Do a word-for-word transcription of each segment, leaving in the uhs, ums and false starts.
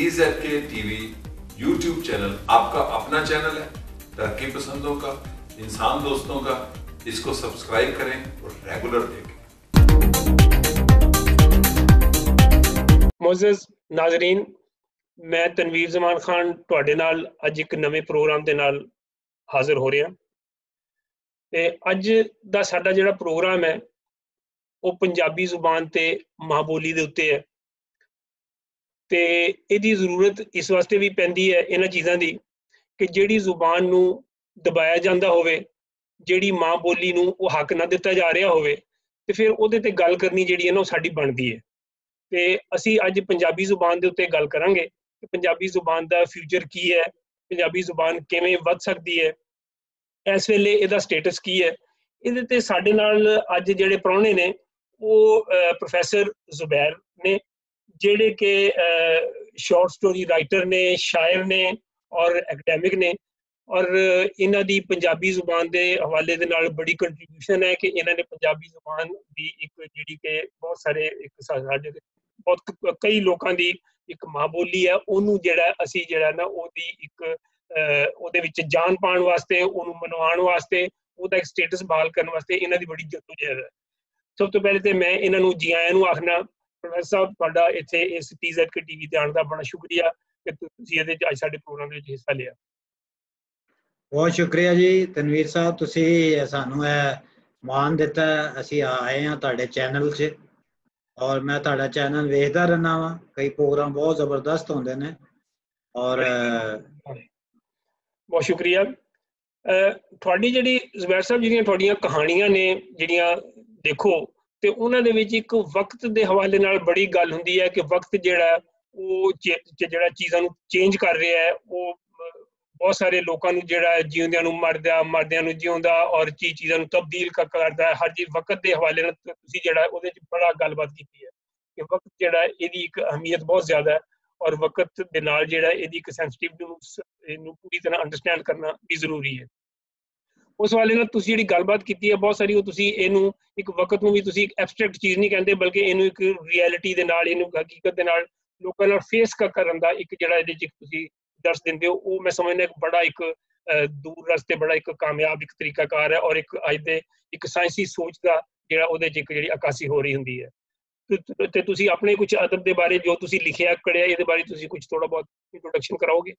T Z के TV YouTube channel आपका अपना चैनल है, तरक्की पसंदों का, इंसान दोस्तों का। इसको सब्सक्राइब करें और रेगुलर देखें। मोअज़्ज़ज़ नाज़रीन, मैं तनवीर ज़मान खान तुहाडे नाल अज एक नवे प्रोग्राम दे नाल हाज़र हो रहा। ते अज दा साडा जिहड़ा प्रोग्राम है वो पंजाबी जुबान ते मां बोली दे उत्ते है। ते इहदी ज़रूरत इस वास्ते भी पैंदी है इन्हां चीज़ां दी कि जिहड़ी जुबान नूं दबाया जांदा होवे, जिहड़ी मां बोली नूं वो हक ना दिता जा रहा होवे, ते फिर ओहदे ते गल करनी जिहड़ी है ना साडी बनदी है। ते असी अज पंजाबी जुबान दे उत्ते गल करांगे कि पंजाबी जुबान दा फ्यूचर की है, पंजाबी जुबान किवें वध सकदी है, इस वेले इहदा स्टेटस की है। इहदे ते साडे नाल अज जिहड़े प्राहुणे ने वो प्रोफैसर जुबैर ने, जिहड़े के शॉर्ट स्टोरी राइटर ने, शायर ने और एकेडमिक ने, और इन्हां दी पंजाबी जुबान दे हवाले दे नाल बड़ी कंट्रीब्यूशन है कि इन्हां ने पंजाबी जुबान दी एक जिहड़ी के बहुत सारे एक साडे बहुत कई लोकां दी एक मां बोली है, ओनू जिहड़ा असी जिहड़ा ना ओदी एक ओहदे विच जान पाउण वास्ते, ओनू मनवाउण वास्ते, ओहदा एक स्टेटस बहाल करन वास्ते इन्हां दी बड़ी जद्दोजहद है। सब तो पहले तो मैं इन्हां नू जी आयां नू आखना। प्रोफैसर साहब, तुहाडा इत्थे इस टी ज़ेड के टीवी ते आउण दा बड़ा शुक्रिया कि तुसीं इहदे च अज साडे प्रोग्राम दे विच हिस्सा लिया। बहुत शुक्रिया जी तनवीर साहब, तुसीं सानू ਇਹ ਮਾਣ ਦਿੱਤਾ। ਅਸੀਂ ਆਏ ਹਾਂ ਤੁਹਾਡੇ ਚੈਨਲ 'ਚ ਔਰ ਮੈਂ ਤੁਹਾਡਾ ਚੈਨਲ ਵੇਖਦਾ ਰਹਿਣਾ ਵਾਂ। ਕਈ ਪ੍ਰੋਗਰਾਮ ਬਹੁਤ ਜ਼ਬਰਦਸਤ ਹੁੰਦੇ ਨੇ ਔਰ बहुत शुक्रिया। ਤੁਹਾਡੀ ਜਿਹੜੀ ਜ਼ੁਬੈਰ ਸਾਹਿਬ ਜਿਹੜੀਆਂ ਤੁਹਾਡੀਆਂ ਕਹਾਣੀਆਂ ਨੇ ਜਿਹੜੀਆਂ ਦੇਖੋ ਤੇ ਉਹਨਾਂ ਦੇ ਵਿੱਚ ਇੱਕ ਵਕਤ ਦੇ ਹਵਾਲੇ ਨਾਲ ਬੜੀ ਗੱਲ ਹੁੰਦੀ ਹੈ ਕਿ ਵਕਤ ਜਿਹੜਾ ਉਹ ਜਿਹੜਾ ਚੀਜ਼ਾਂ ਨੂੰ ਚੇਂਜ ਕਰ ਰਿਹਾ ਹੈ, ਉਹ ਬਹੁਤ ਸਾਰੇ ਲੋਕਾਂ ਨੂੰ ਜਿਹੜਾ ਜਿਉਂਦਿਆਂ ਨੂੰ ਮਰਦਾ, ਮਰਦਿਆਂ ਨੂੰ ਜਿਉਂਦਾ ਔਰ ਚੀਜ਼ ਚੀਜ਼ਾਂ ਨੂੰ ਤਬਦੀਲ ਕਰਦਾ ਹੈ। ਹਰ ਚੀਜ਼ ਵਕਤ ਦੇ ਹਵਾਲੇ ਨਾਲ ਤੁਸੀਂ ਜਿਹੜਾ ਉਹਦੇ 'ਚ ਬੜਾ ਗੱਲਬਾਤ ਕੀਤੀ ਹੈ ਕਿ ਵਕਤ ਜਿਹੜਾ ਇਹਦੀ ਇੱਕ ਅਹਿਮੀਅਤ ਬਹੁਤ ਜ਼ਿਆਦਾ ਹੈ ਔਰ ਵਕਤ ਦੇ ਨਾਲ ਜਿਹੜਾ ਇਹਦੀ ਇੱਕ ਸੈਂਸਿਟਿਵਿਟੀ ਨੂੰ ਇਹਨੂੰ ਪੂਰੀ ਤਰ੍ਹਾਂ ਅੰਡਰਸਟੈਂਡ ਕਰਨਾ ਵੀ ਜ਼ਰੂਰੀ ਹੈ। ਉਸ ਵਾਲੇ ਨਾਲ ਤੁਸੀਂ ਜਿਹੜੀ ਗੱਲਬਾਤ ਕੀਤੀ ਹੈ ਬਹੁਤ ਸਾਰੀ, ਉਹ ਤੁਸੀਂ ਇਹਨੂੰ ਇੱਕ ਵਕਤ ਨੂੰ ਵੀ ਤੁਸੀਂ ਇੱਕ ਐਬਸਟਰੈਕਟ ਚੀਜ਼ ਨਹੀਂ ਕਹਿੰਦੇ, ਬਲਕਿ ਇਹਨੂੰ ਇੱਕ ਰਿਐਲਿਟੀ ਦੇ ਨਾਲ, ਇਹਨੂੰ ਹਕੀਕਤ ਦੇ ਨਾਲ ਲੋਕਾਂ ਨਾਲ ਫੇਸ ਕਰਨ ਦਾ ਇੱਕ ਜਿਹੜਾ ਇਹਦੇ 'ਚ ਤੁਸੀਂ ਦਰਸ ਦਿੰਦੇ ਹੋ, ਉਹ ਮੈਂ ਸਮਝਦਾ ਇੱਕ ਬੜਾ ਇੱਕ ਦੂਰ ਰਸਤੇ ਬੜਾ ਇੱਕ ਕਾਮਯਾਬ ਇੱਕ ਤਰੀਕਾਕਾਰ ਹੈ ਔਰ ਇੱਕ ਅੱਜ ਦੇ ਇੱਕ ਸਾਇੰਸੀ ਸੋਚ ਦਾ ਜਿਹੜਾ ਉਹਦੇ 'ਚ ਇੱਕ ਜਿਹੜੀ ਅਕਾਸੀ ਹੋ ਰਹੀ ਹੁੰਦੀ ਹੈ। ਤੇ ਤੁਸੀਂ ਆਪਣੇ ਕੁਝ ਅਦਬ ਦੇ ਬਾਰੇ ਜੋ ਤੁਸੀਂ ਲਿਖਿਆ ਕਰਿਆ ਇਹਦੇ ਬਾਰੇ ਤੁਸੀਂ ਕੁਝ ਥੋੜਾ ਬਹੁਤ ਇੰਟਰੋਡਕਸ਼ਨ ਕਰਾਓਗੇ?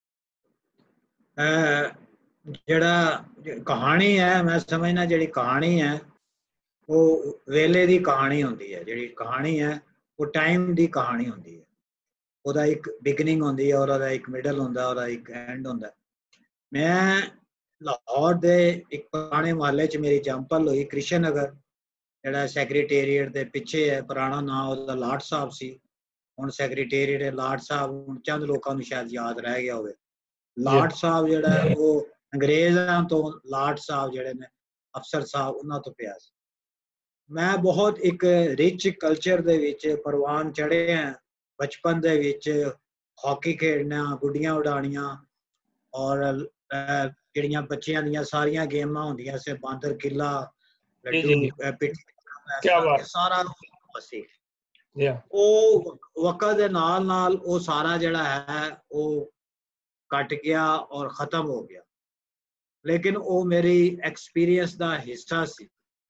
ਜਿਹੜਾ ਕਹਾਣੀ ਹੈ, ਮੈਂ ਸਮਝਣਾ ਜਿਹੜੀ ਕਹਾਣੀ ਹੈ ਉਹ ਵੇਲੇ ਦੀ ਕਹਾਣੀ ਹੁੰਦੀ ਹੈ। ਜਿਹੜੀ ਕਹਾਣੀ ਹੈ ਉਹ ਟਾਈਮ ਦੀ ਕਹਾਣੀ ਹੁੰਦੀ ਹੈ। ਉਹਦਾ ਇੱਕ ਬਿਗਨਿੰਗ ਹੁੰਦੀ ਹੈ ਔਰ ਉਹਦਾ ਇੱਕ ਮਿਡਲ ਹੁੰਦਾ, ਉਹਦਾ ਇੱਕ ਐਂਡ ਹੁੰਦਾ। ਮੈਂ ਲਾਹੌਰ ਦੇ ਇੱਕ ਪੁਰਾਣੇ ਮੁਹੱਲੇ 'ਚ ਮੇਰੀ ਜੰਪਲ ਹੋਈ, ਕ੍ਰਿਸ਼ਨ ਨਗਰ, ਜਿਹੜਾ ਸੈਕਟਰੀਏਟ ਦੇ ਪਿੱਛੇ ਹੈ। ਪੁਰਾਣਾ ਨਾਂ ਉਹਦਾ ਲਾਟ ਸਾਹਿਬ ਸੀ, ਹੁਣ ਸੈਕਟਰੀਏਟ ਹੈ ਲਾਟ ਸਾਹਿਬ। ਹੁਣ ਚੰਦ ਲੋਕਾਂ ਨੂੰ ਸ਼ਾਇਦ ਯਾਦ ਰਹਿ ਗਿਆ ਹੋਵੇ। ਲਾਟ ਸਾਹਿਬ ਜਿਹੜਾ ਹੈ ਉਹ ਅੰਗਰੇਜ਼ਾਂ ਤੋਂ, ਲਾਟ ਸਾਹਿਬ ਜਿਹੜੇ ਨੇ ਅਫਸਰ ਸਾਹਿਬ, ਉਹਨਾਂ ਤੋਂ ਪਿਆ ਸੀ। ਮੈਂ ਬਹੁਤ ਇੱਕ ਰਿਚ ਕਲਚਰ ਦੇ ਵਿੱਚ ਪ੍ਰਵਾਨ ਚੜ੍ਹੇ ਹਾਂ। ਬਚਪਨ ਦੇ ਵਿੱਚ ਹਾਕੀ ਖੇਡਣਾ, ਗੁੱਡੀਆਂ ਉਡਾਉਣੀਆਂ ਔਰ ਜਿਹੜੀਆਂ ਬੱਚਿਆਂ ਦੀਆਂ ਸਾਰੀਆਂ ਗੇਮਾਂ ਹੁੰਦੀਆਂ ਸੀ, ਬਾਂਦਰ ਕਿੱਲਾ, ਲੱਡੂ ਪਿੱਠ, ਸਾਰਾ ਸੀ। ਉਹ ਵਕਤ ਦੇ ਨਾਲ ਨਾਲ ਉਹ ਸਾਰਾ ਜਿਹੜਾ ਹੈ ਉਹ ਕੱਟ ਗਿਆ ਔਰ ਖਤਮ ਹੋ ਗਿਆ, ਲੇਕਿਨ ਉਹ ਮੇਰੀ ਐਕਸਪੀਰੀਅੰਸ ਦਾ ਹਿੱਸਾ ਸੀ।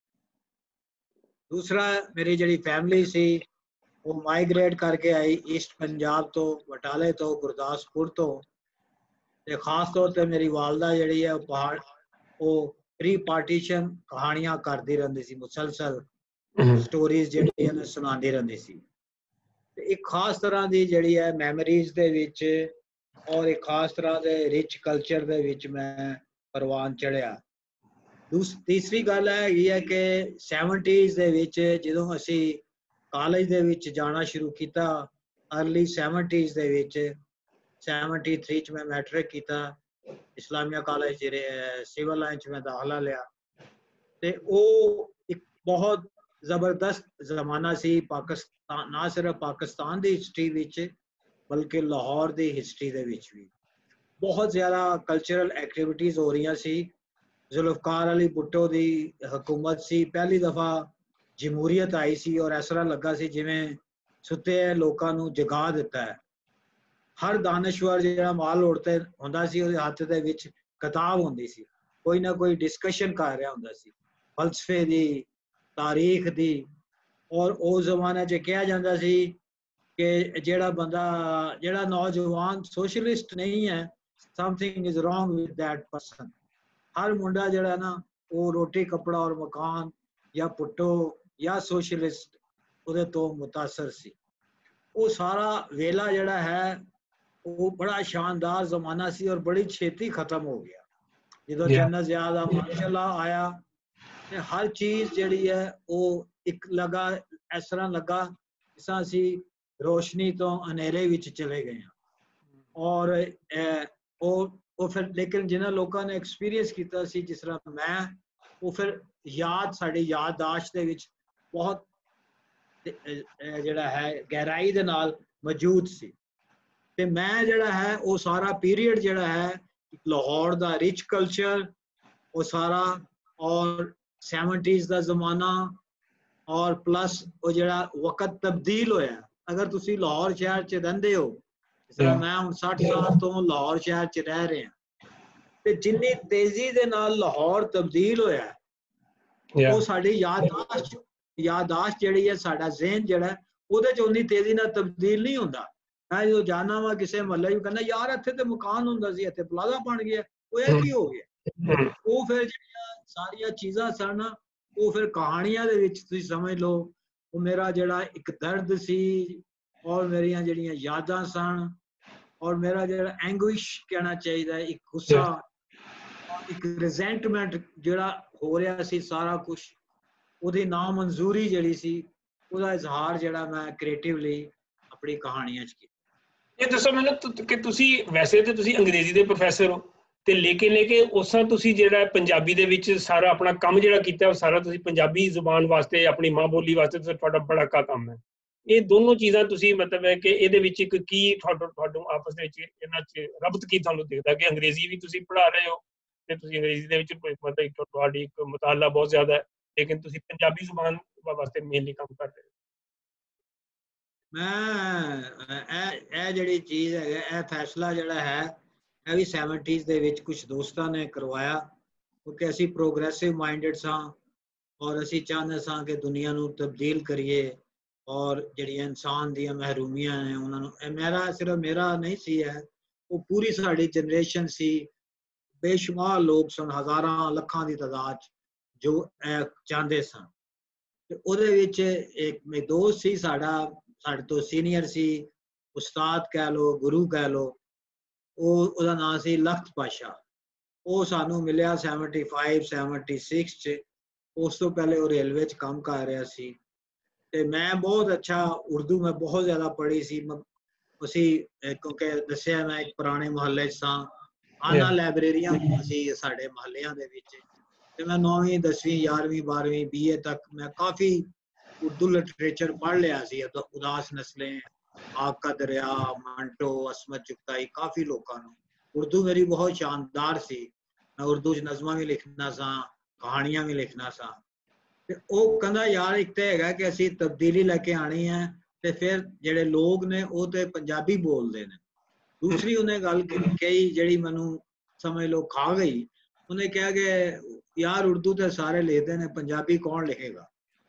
ਦੂਸਰਾ, ਮੇਰੀ ਜਿਹੜੀ ਫੈਮਿਲੀ ਸੀ ਉਹ ਮਾਈਗ੍ਰੇਟ ਕਰਕੇ ਆਈ ਈਸਟ ਪੰਜਾਬ ਤੋਂ, ਬਟਾਲੇ ਤੋਂ, ਗੁਰਦਾਸਪੁਰ ਤੋਂ। ਤੇ ਖਾਸ ਤੌਰ ਤੇ ਮੇਰੀ ਵਾਲਦਾ ਜਿਹੜੀ ਹੈ ਉਹ ਪਹਾੜ ਉਹ ਪ੍ਰੀ ਪਾਰਟੀਸ਼ਨ ਕਹਾਣੀਆਂ ਕਰਦੀ ਰਹਿੰਦੀ ਸੀ, ਮੁਸਲਸਲ ਸਟੋਰੀਜ਼ ਜਿਹੜੀਆਂ ਨੇ ਸੁਣਾਉਂਦੀ ਰਹਿੰਦੀ ਸੀ। ਤੇ ਇੱਕ ਖਾਸ ਤਰ੍ਹਾਂ ਦੀ ਜਿਹੜੀ ਹੈ ਮੈਮਰੀਜ਼ ਦੇ ਵਿੱਚ ਔਰ ਇੱਕ ਖਾਸ ਤਰ੍ਹਾਂ ਦੇ ਰਿਚ ਕਲਚਰ ਦੇ ਵਿੱਚ ਮੈਂ ਪ੍ਰਵਾਨ ਚੜ੍ਹਿਆ। ਦੂਸ ਤੀਸਰੀ ਗੱਲ ਹੈਗੀ ਹੈ ਕਿ ਸੈਵਨਟੀਜ਼ ਦੇ ਵਿੱਚ ਜਦੋਂ ਅਸੀਂ ਕਾਲਜ ਦੇ ਵਿੱਚ ਜਾਣਾ ਸ਼ੁਰੂ ਕੀਤਾ, ਅਰਲੀ ਸੈਵਨਟੀਜ਼ ਦੇ ਵਿੱਚ, ਸੈਵਨਟੀ ਥ੍ਰੀ 'ਚ ਮੈਂ ਮੈਟ੍ਰਿਕ ਕੀਤਾ, ਇਸਲਾਮੀਆ ਕਾਲਜ ਜਿਹੜੇ ਸਿਵਲ ਲਾਈਨ 'ਚ ਮੈਂ ਦਾਖਲਾ ਲਿਆ। ਤੇ ਉਹ ਇੱਕ ਬਹੁਤ ਜ਼ਬਰਦਸਤ ਜ਼ਮਾਨਾ ਸੀ ਪਾਕਿਸਤਾਨ, ਨਾ ਸਿਰਫ ਪਾਕਿਸਤਾਨ ਦੀ ਹਿਸਟਰੀ ਵਿੱਚ ਬਲਕਿ ਲਾਹੌਰ ਦੀ ਹਿਸਟਰੀ ਦੇ ਵਿੱਚ ਵੀ। ਬਹੁਤ ਜ਼ਿਆਦਾ ਕਲਚਰਲ ਐਕਟੀਵਿਟੀਜ਼ ਹੋ ਰਹੀਆਂ ਸੀ। ਜ਼ੁਲਫਕਾਰ ਅਲੀ ਭੁੱਟੋ ਦੀ ਹਕੂਮਤ ਸੀ, ਪਹਿਲੀ ਦਫਾ ਜਮਹੂਰੀਅਤ ਆਈ ਸੀ ਔਰ ਇਸ ਤਰ੍ਹਾਂ ਲੱਗਾ ਸੀ ਜਿਵੇਂ ਸੁੱਤੇ ਲੋਕਾਂ ਨੂੰ ਜਗਾ ਦਿੱਤਾ ਹੈ। ਹਰ ਦਾਨਸ਼ਵਰ ਜਿਹੜਾ ਮਾਲ ਰੋਡ ਤੇ ਹੁੰਦਾ ਸੀ ਉਹਦੇ ਹੱਥ ਦੇ ਵਿੱਚ ਕਿਤਾਬ ਹੁੰਦੀ ਸੀ, ਕੋਈ ਨਾ ਕੋਈ ਡਿਸਕਸ਼ਨ ਕਰ ਰਿਹਾ ਹੁੰਦਾ ਸੀ ਫਲਸਫੇ ਦੀ, ਤਾਰੀਖ ਦੀ। ਔਰ ਉਸ ਜ਼ਮਾਨੇ 'ਚ ਕਿਹਾ ਜਾਂਦਾ ਸੀ ਕਿ ਜਿਹੜਾ ਬੰਦਾ ਜਿਹੜਾ ਨੌਜਵਾਨ ਸੋਸ਼ਲਿਸਟ ਨਹੀਂ ਹੈ, something is wrong with that person. ਹਰ ਮੁੰਡਾ ਜਿਹੜਾ ਨਾ ਉਹ ਰੋਟੀ ਕੱਪੜਾ ਔਰ ਮਕਾਨ ਜਾਂ ਪੁੱਟੋ ਜਾਂ ਸੋਸ਼ਲਿਸਟ ਉਹਦੇ ਤੋਂ ਮੁਤਾਸਰ ਸੀ। ਉਹ ਸਾਰਾ ਵੇਲਾ ਜਿਹੜਾ ਹੈ ਉਹ ਬੜਾ ਸ਼ਾਨਦਾਰ ਜ਼ਮਾਨਾ ਸੀ ਔਰ ਬੜੀ ਛੇਤੀ ਖਤਮ ਹੋ ਗਿਆ। ਜਦੋਂ ਜੰਨਤ ਜ਼ਿਆਦਾ ਮਾਸ਼ਾਅੱਲਾ ਆਇਆ ਤੇ ਹਰ ਚੀਜ਼ ਜਿਹੜੀ ਹੈ ਉਹ ਇੱਕ ਲਗਾ ਇਸ ਤਰ੍ਹਾਂ ਲੱਗਾ ਜਿਸ ਤਰ੍ਹਾਂ ਅਸੀਂ ਰੋਸ਼ਨੀ ਤੋਂ ਹਨੇਰੇ ਵਿੱਚ ਚਲੇ ਗਏ ਹਾਂ। ਔਰ ਉਹ ਉਹ ਫਿਰ ਲੇਕਿਨ ਜਿਹਨਾਂ ਲੋਕਾਂ ਨੇ ਐਕਸਪੀਰੀਅੰਸ ਕੀਤਾ ਸੀ ਜਿਸ ਤਰ੍ਹਾਂ ਮੈਂ, ਉਹ ਫਿਰ ਯਾਦ ਸਾਡੀ ਯਾਦਦਾਸ਼ਤ ਦੇ ਵਿੱਚ ਬਹੁਤ ਜਿਹੜਾ ਹੈ ਗਹਿਰਾਈ ਦੇ ਨਾਲ ਮੌਜੂਦ ਸੀ। ਤੇ ਮੈਂ ਜਿਹੜਾ ਹੈ ਉਹ ਸਾਰਾ ਪੀਰੀਅਡ ਜਿਹੜਾ ਹੈ ਲਾਹੌਰ ਦਾ ਰਿਚ ਕਲਚਰ ਉਹ ਸਾਰਾ, ਔਰ ਸੈਵਨਟੀਜ਼ ਦਾ ਜ਼ਮਾਨਾ, ਔਰ ਪਲੱਸ ਉਹ ਜਿਹੜਾ ਵਕਤ ਤਬਦੀਲ ਹੋਇਆ। ਅਗਰ ਤੁਸੀਂ ਲਾਹੌਰ ਸ਼ਹਿਰ 'ਚ ਰਹਿੰਦੇ ਹੋ, ਜਿਸ ਤਰ੍ਹਾਂ ਮੈਂ ਹੁਣ ਸੱਠ ਸਾਲ ਤੋਂ ਲਾਹੌਰ ਸ਼ਹਿਰ 'ਚ ਰਹਿ ਰਿਹਾ, ਤੇ ਜਿੰਨੀ ਤੇਜ਼ੀ ਦੇ ਨਾਲ ਲਾਹੌਰ ਤਬਦੀਲ ਹੋਇਆ ਉਹ ਸਾਡੀ ਯਾਦਦਾਸ਼ਤ ਯਾਦਦਾਸ਼ਤ ਜਿਹੜੀ ਹੈ, ਸਾਡਾ ਜ਼ਿਹਨ ਜਿਹੜਾ ਉਹਦੇ 'ਚ ਉਨੀ ਤੇਜ਼ੀ ਨਾਲ ਤਬਦੀਲ ਨਹੀਂ ਹੁੰਦਾ। ਮੈਂ ਜਦੋਂ ਜਾਣਾ ਵਾ ਕਿਸੇ ਮਹੱਲੇ 'ਚ ਕਹਿੰਦਾ ਯਾਰ ਇੱਥੇ ਤੇ ਮਕਾਨ ਹੁੰਦਾ ਸੀ, ਇੱਥੇ ਪਲਾਜ਼ਾ ਬਣ ਗਿਆ, ਉਹ ਇਹ ਕੀ ਹੋ ਗਿਆ। ਉਹ ਫਿਰ ਜਿਹੜੀਆਂ ਸਾਰੀਆਂ ਚੀਜ਼ਾਂ ਸਨ ਉਹ ਫਿਰ ਕਹਾਣੀਆਂ ਦੇ ਵਿੱਚ ਤੁਸੀਂ ਸਮਝ ਲਓ ਉਹ ਮੇਰਾ ਜਿਹੜਾ ਇੱਕ ਦਰਦ ਸੀ ਔਰ ਮੇਰੀਆਂ ਜਿਹੜੀਆਂ ਯਾਦਾਂ ਸਨ ਔਰ ਮੇਰਾ ਜਿਹੜਾ ਐਂਗੁਇਸ਼ ਕਹਿਣਾ ਚਾਹੀਦਾ, ਇੱਕ ਗੁੱਸਾ, ਇੱਕ ਰਿਜ਼ੈਂਟਮੈਂਟ ਜਿਹੜਾ ਹੋ ਰਿਹਾ ਸੀ, ਸਾਰਾ ਕੁਝ ਉਹਦੀ ਨਾਮਨਜ਼ੂਰੀ ਜਿਹੜੀ ਸੀ, ਉਹਦਾ ਇਜ਼ਹਾਰ ਜਿਹੜਾ ਮੈਂ ਕ੍ਰੀਏਟਿਵਲੀ ਆਪਣੀ ਕਹਾਣੀਆਂ 'ਚ ਕੀਤਾ। ਇਹ ਦੱਸੋ ਮੈਨੂੰ ਕਿ ਤੁਸੀਂ ਵੈਸੇ ਤੇ ਤੁਸੀਂ ਅੰਗਰੇਜ਼ੀ ਦੇ ਪ੍ਰੋਫੈਸਰ ਹੋ ਤੇ ਲੇਕਿਨ ਲੈ ਕੇ ਉਸ ਤਰ੍ਹਾਂ ਤੁਸੀਂ ਜਿਹੜਾ ਪੰਜਾਬੀ ਦੇ ਵਿੱਚ ਸਾਰਾ ਆਪਣਾ ਕੰਮ ਜਿਹੜਾ ਕੀਤਾ ਉਹ ਸਾਰਾ ਤੁਸੀਂ ਪੰਜਾਬੀ ਜ਼ੁਬਾਨ ਵਾਸਤੇ, ਆਪਣੀ ਮਾਂ ਬੋਲੀ ਵਾਸਤੇ ਤੁਹਾਡਾ ਬੜਾ ਕੰਮ ਹੈ। ਇਹ ਦੋਨੋਂ ਚੀਜ਼ਾਂ ਤੁਸੀਂ ਮਤਲਬ ਹੈ ਕਿ ਇਹਦੇ ਵਿੱਚ ਇੱਕ ਕੀ ਤੁਹਾਡਾ ਤੁਹਾਨੂੰ ਆਪਸ ਦੇ ਵਿੱਚ ਇਹਨਾਂ 'ਚ ਰਬਤ ਕੀ ਤੁਹਾਨੂੰ ਦਿਖਦਾ ਕਿ ਅੰਗਰੇਜ਼ੀ ਵੀ ਤੁਸੀਂ ਪੜ੍ਹਾ ਰਹੇ ਹੋ ਤੇ ਤੁਸੀਂ ਅੰਗਰੇਜ਼ੀ ਦੇ ਵਿੱਚ ਮਤਲਬ ਤੁਹਾਡੀ ਇੱਕ ਮੁਤਾਲਾ ਬਹੁਤ ਜ਼ਿਆਦਾ ਹੈ, ਲੇਕਿਨ ਤੁਸੀਂ ਪੰਜਾਬੀ ਜ਼ੁਬਾਨ ਵਾਸਤੇ ਮੇਨਲੀ ਕੰਮ ਕਰ ਰਹੇ ਹੋ। ਮੈਂ ਇਹ ਇਹ ਜਿਹੜੀ ਚੀਜ਼ ਹੈ, ਇਹ ਫੈਸਲਾ ਜਿਹੜਾ ਹੈ ਇਹ ਵੀ ਸੈਵਨਟੀਜ਼ ਦੇ ਵਿੱਚ ਕੁਝ ਦੋਸਤਾਂ ਨੇ ਕਰਵਾਇਆ, ਕਿਉਂਕਿ ਅਸੀਂ ਪ੍ਰੋਗਰੈਸਿਵ ਮਾਈਂਡਡ ਸਾਂ ਔਰ ਅਸੀਂ ਚਾਹੁੰਦੇ ਸਾਂ ਕਿ ਦੁਨੀਆ ਨੂੰ ਤਬਦੀਲ ਕਰੀਏ ਔਰ ਜਿਹੜੀਆਂ ਇਨਸਾਨ ਦੀਆਂ ਮਹਿਰੂਮੀਆਂ ਨੇ ਉਹਨਾਂ ਨੂੰ, ਇਹ ਮੇਰਾ ਸਿਰਫ ਮੇਰਾ ਨਹੀਂ ਸੀ, ਹੈ ਉਹ ਪੂਰੀ ਸਾਡੀ ਜਨਰੇਸ਼ਨ ਸੀ, ਬੇਸ਼ੁਮਾਰ ਲੋਕ ਸਨ, ਹਜ਼ਾਰਾਂ ਲੱਖਾਂ ਦੀ ਤਾਦਾਦ ਜੋ ਇਹ ਚਾਹੁੰਦੇ ਸਨ। ਤੇ ਉਹਦੇ ਵਿੱਚ ਇੱਕ ਦੋਸਤ ਸੀ ਸਾਡਾ, ਸਾਡੇ ਤੋਂ ਸੀਨੀਅਰ ਸੀ, ਉਸਤਾਦ ਕਹਿ ਲਓ, ਗੁਰੂ ਕਹਿ ਲਓ, ਉਹ ਉਹਦਾ ਨਾਂ ਸੀ ਲਖਤ ਪਾਸ਼ਾ। ਉਹ ਸਾਨੂੰ ਮਿਲਿਆ ਸੈਵਨਟੀ ਫਾਈਵ ਸੈਵਨਟੀ ਸਿਕਸ 'ਚ। ਉਸ ਤੋਂ ਪਹਿਲੇ ਉਹ ਰੇਲਵੇ 'ਚ ਕੰਮ ਕਰ ਰਿਹਾ ਸੀ ਤੇ ਮੈਂ ਬਹੁਤ ਅੱਛਾ ਉਰਦੂ ਮੈਂ ਬਹੁਤ ਜ਼ਿਆਦਾ ਪੜ੍ਹੀ ਸੀ। ਅਸੀਂ ਕਿਉਂਕਿ ਦੱਸਿਆ ਮੈਂ ਇੱਕ ਪੁਰਾਣੇ ਮੁਹੱਲੇ 'ਚ ਸਾਂ, ਆਨਾ ਲਾਇਬ੍ਰੇਰੀਆਂ ਸੀ ਸਾਡੇ ਮੁਹੱਲਿਆਂ ਦੇ ਵਿੱਚ, ਤੇ ਮੈਂ ਨੌਵੀਂ ਦਸਵੀਂ ਗਿਆਰਵੀਂ ਬਾਰਵੀਂ ਬੀ ਏ ਤੱਕ ਮੈਂ ਕਾਫੀ ਉਰਦੂ ਲਿਟਰੇਚਰ ਪੜ੍ਹ ਲਿਆ ਸੀ। ਉਦਾਸ ਨਸਲੇ, ਆਕਾ ਦਰਿਆ, ਮੰਟੋ, ਅਸਮਤ ਚੁਗਤਾਈ, ਕਾਫੀ ਲੋਕਾਂ ਨੂੰ ਉਰਦੂ ਮੇਰੀ ਬਹੁਤ ਸ਼ਾਨਦਾਰ ਸੀ। ਮੈਂ ਉਰਦੂ 'ਚ ਨਜ਼ਮਾਂ ਵੀ ਲਿਖਣਾ ਸਾਂ, ਕਹਾਣੀਆਂ ਵੀ ਲਿਖਣਾ ਸਾਂ। ਤੇ ਉਹ ਕਹਿੰਦਾ ਯਾਰ ਇੱਕ ਤਾਂ ਹੈਗਾ ਕਿ ਅਸੀਂ ਤਬਦੀਲੀ ਲੈ ਕੇ ਆਉਣੀ ਹੈ ਤੇ ਫਿਰ ਜਿਹੜੇ ਲੋਕ ਨੇ ਉਹ ਤੇ ਪੰਜਾਬੀ ਬੋਲਦੇ ਨੇ। ਦੂਸਰੀ ਉਹਨੇ ਗੱਲ ਕਹੀ ਜਿਹੜੀ ਮੈਨੂੰ ਸਮਝ ਲਓ ਖਾ ਗਈ। ਉਹਨੇ ਕਿਹਾ ਕਿ ਯਾਰ ਉਰਦੂ ਤੇ ਸਾਰੇ ਲਿਖਦੇ ਨੇ, ਪੰਜਾਬੀ ਕੌਣ ਲਿਖੇਗਾ।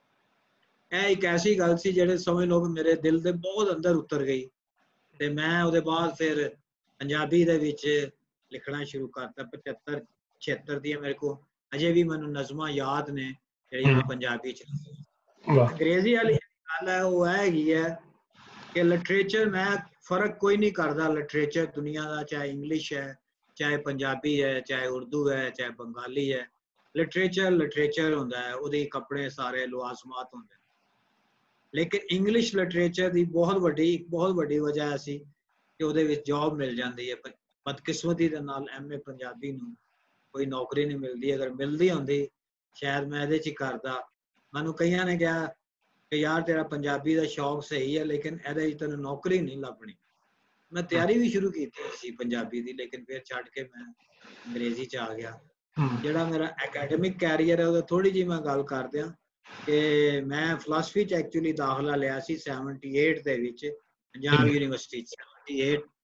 ਇਹ ਇੱਕ ਐਸੀ ਗੱਲ ਸੀ ਜਿਹੜੇ ਸਮਝ ਲਓ ਮੇਰੇ ਦਿਲ ਦੇ ਬਹੁਤ ਅੰਦਰ ਉਤਰ ਗਈ ਤੇ ਮੈਂ ਉਹਦੇ ਬਾਅਦ ਫਿਰ ਪੰਜਾਬੀ ਦੇ ਵਿੱਚ ਲਿਖਣਾ ਸ਼ੁਰੂ ਕਰਤਾ। ਪਚੱਤਰ ਛਿਹੱਤਰ ਦੀਆਂ ਮੇਰੇ ਕੋਲ ਅਜੇ ਵੀ ਮੈਨੂੰ ਨਜ਼ਮਾਂ ਯਾਦ ਨੇ ਜਿਹੜੀਆਂ ਮੈਂ ਪੰਜਾਬੀ 'ਚ। ਅੰਗਰੇਜ਼ੀ ਵਾਲੀ ਗੱਲ ਹੈ ਉਹ ਹੈਗੀ ਹੈ ਕਿ ਲਿਟਰੇਚਰ ਮੈਂ ਫਰਕ ਕੋਈ ਨਹੀਂ ਕਰਦਾ। ਲਿਟਰੇਚਰ ਦੁਨੀਆ ਦਾ ਚਾਹੇ ਇੰਗਲਿਸ਼ ਹੈ, ਚਾਹੇ ਪੰਜਾਬੀ ਹੈ, ਚਾਹੇ ਉਰਦੂ ਹੈ, ਚਾਹੇ ਬੰਗਾਲੀ ਹੈ, ਲਿਟਰੇਚਰ ਲਿਟਰੇਚਰ ਹੁੰਦਾ ਹੈ, ਉਹਦੇ ਕੱਪੜੇ ਸਾਰੇ ਲਵਾਜ਼ਮਾਤ ਹੁੰਦੇ। ਲੇਕਿਨ ਇੰਗਲਿਸ਼ ਲਿਟਰੇਚਰ ਦੀ ਬਹੁਤ ਵੱਡੀ ਬਹੁਤ ਵੱਡੀ ਵਜ੍ਹਾ ਸੀ ਕਿ ਉਹਦੇ ਵਿੱਚ ਜੌਬ ਮਿਲ ਜਾਂਦੀ ਹੈ। ਬਦਕਿਸਮਤੀ ਦੇ ਨਾਲ ਐਮ ਏ ਪੰਜਾਬੀ ਨੂੰ ਕੋਈ ਨੌਕਰੀ ਨਹੀਂ ਮਿਲਦੀ। ਅਗਰ ਮਿਲਦੀ ਹੁੰਦੀ ਸ਼ਾਇਦ ਮੈਂ ਇਹਦੇ 'ਚ ਹੀ ਕਰਦਾ। ਮੈਨੂੰ ਕਈਆਂ ਨੇ ਕਿਹਾ ਕਿ ਯਾਰ ਤੇਰਾ ਪੰਜਾਬੀ ਦਾ ਸ਼ੌਕ ਸਹੀ ਹੈ ਲੇਕਿਨ ਇਹਦੇ 'ਚ ਤੈਨੂੰ ਨੌਕਰੀ ਨਹੀਂ ਲੱਭਣੀ। ਮੈਂ ਤਿਆਰੀ ਵੀ ਸ਼ੁਰੂ ਕੀਤੀ ਸੀ ਪੰਜਾਬੀ ਦੀ, ਲੇਕਿਨ ਫਿਰ ਛੱਡ ਕੇ ਮੈਂ ਅੰਗਰੇਜ਼ੀ 'ਚ ਆ ਗਿਆ। ਜਿਹੜਾ ਮੇਰਾ ਅਕੈਡਮਿਕ ਕੈਰੀਅਰ ਹੈ ਉਹਦਾ ਥੋੜ੍ਹੀ ਜਿਹੀ ਮੈਂ ਗੱਲ ਕਰ ਦਿਆਂ ਕਿ ਮੈਂ ਫਿਲਾਸਫੀ 'ਚ ਐਕਚੁਅਲੀ ਦਾਖਲਾ ਲਿਆ ਸੀ ਸੈਵਨਟੀ ਏਟ ਦੇ ਵਿੱਚ ਪੰਜਾਬ ਯੂਨੀਵਰਸਿਟੀ 'ਚ। ਸੈਵਨਟੀ ਏਟ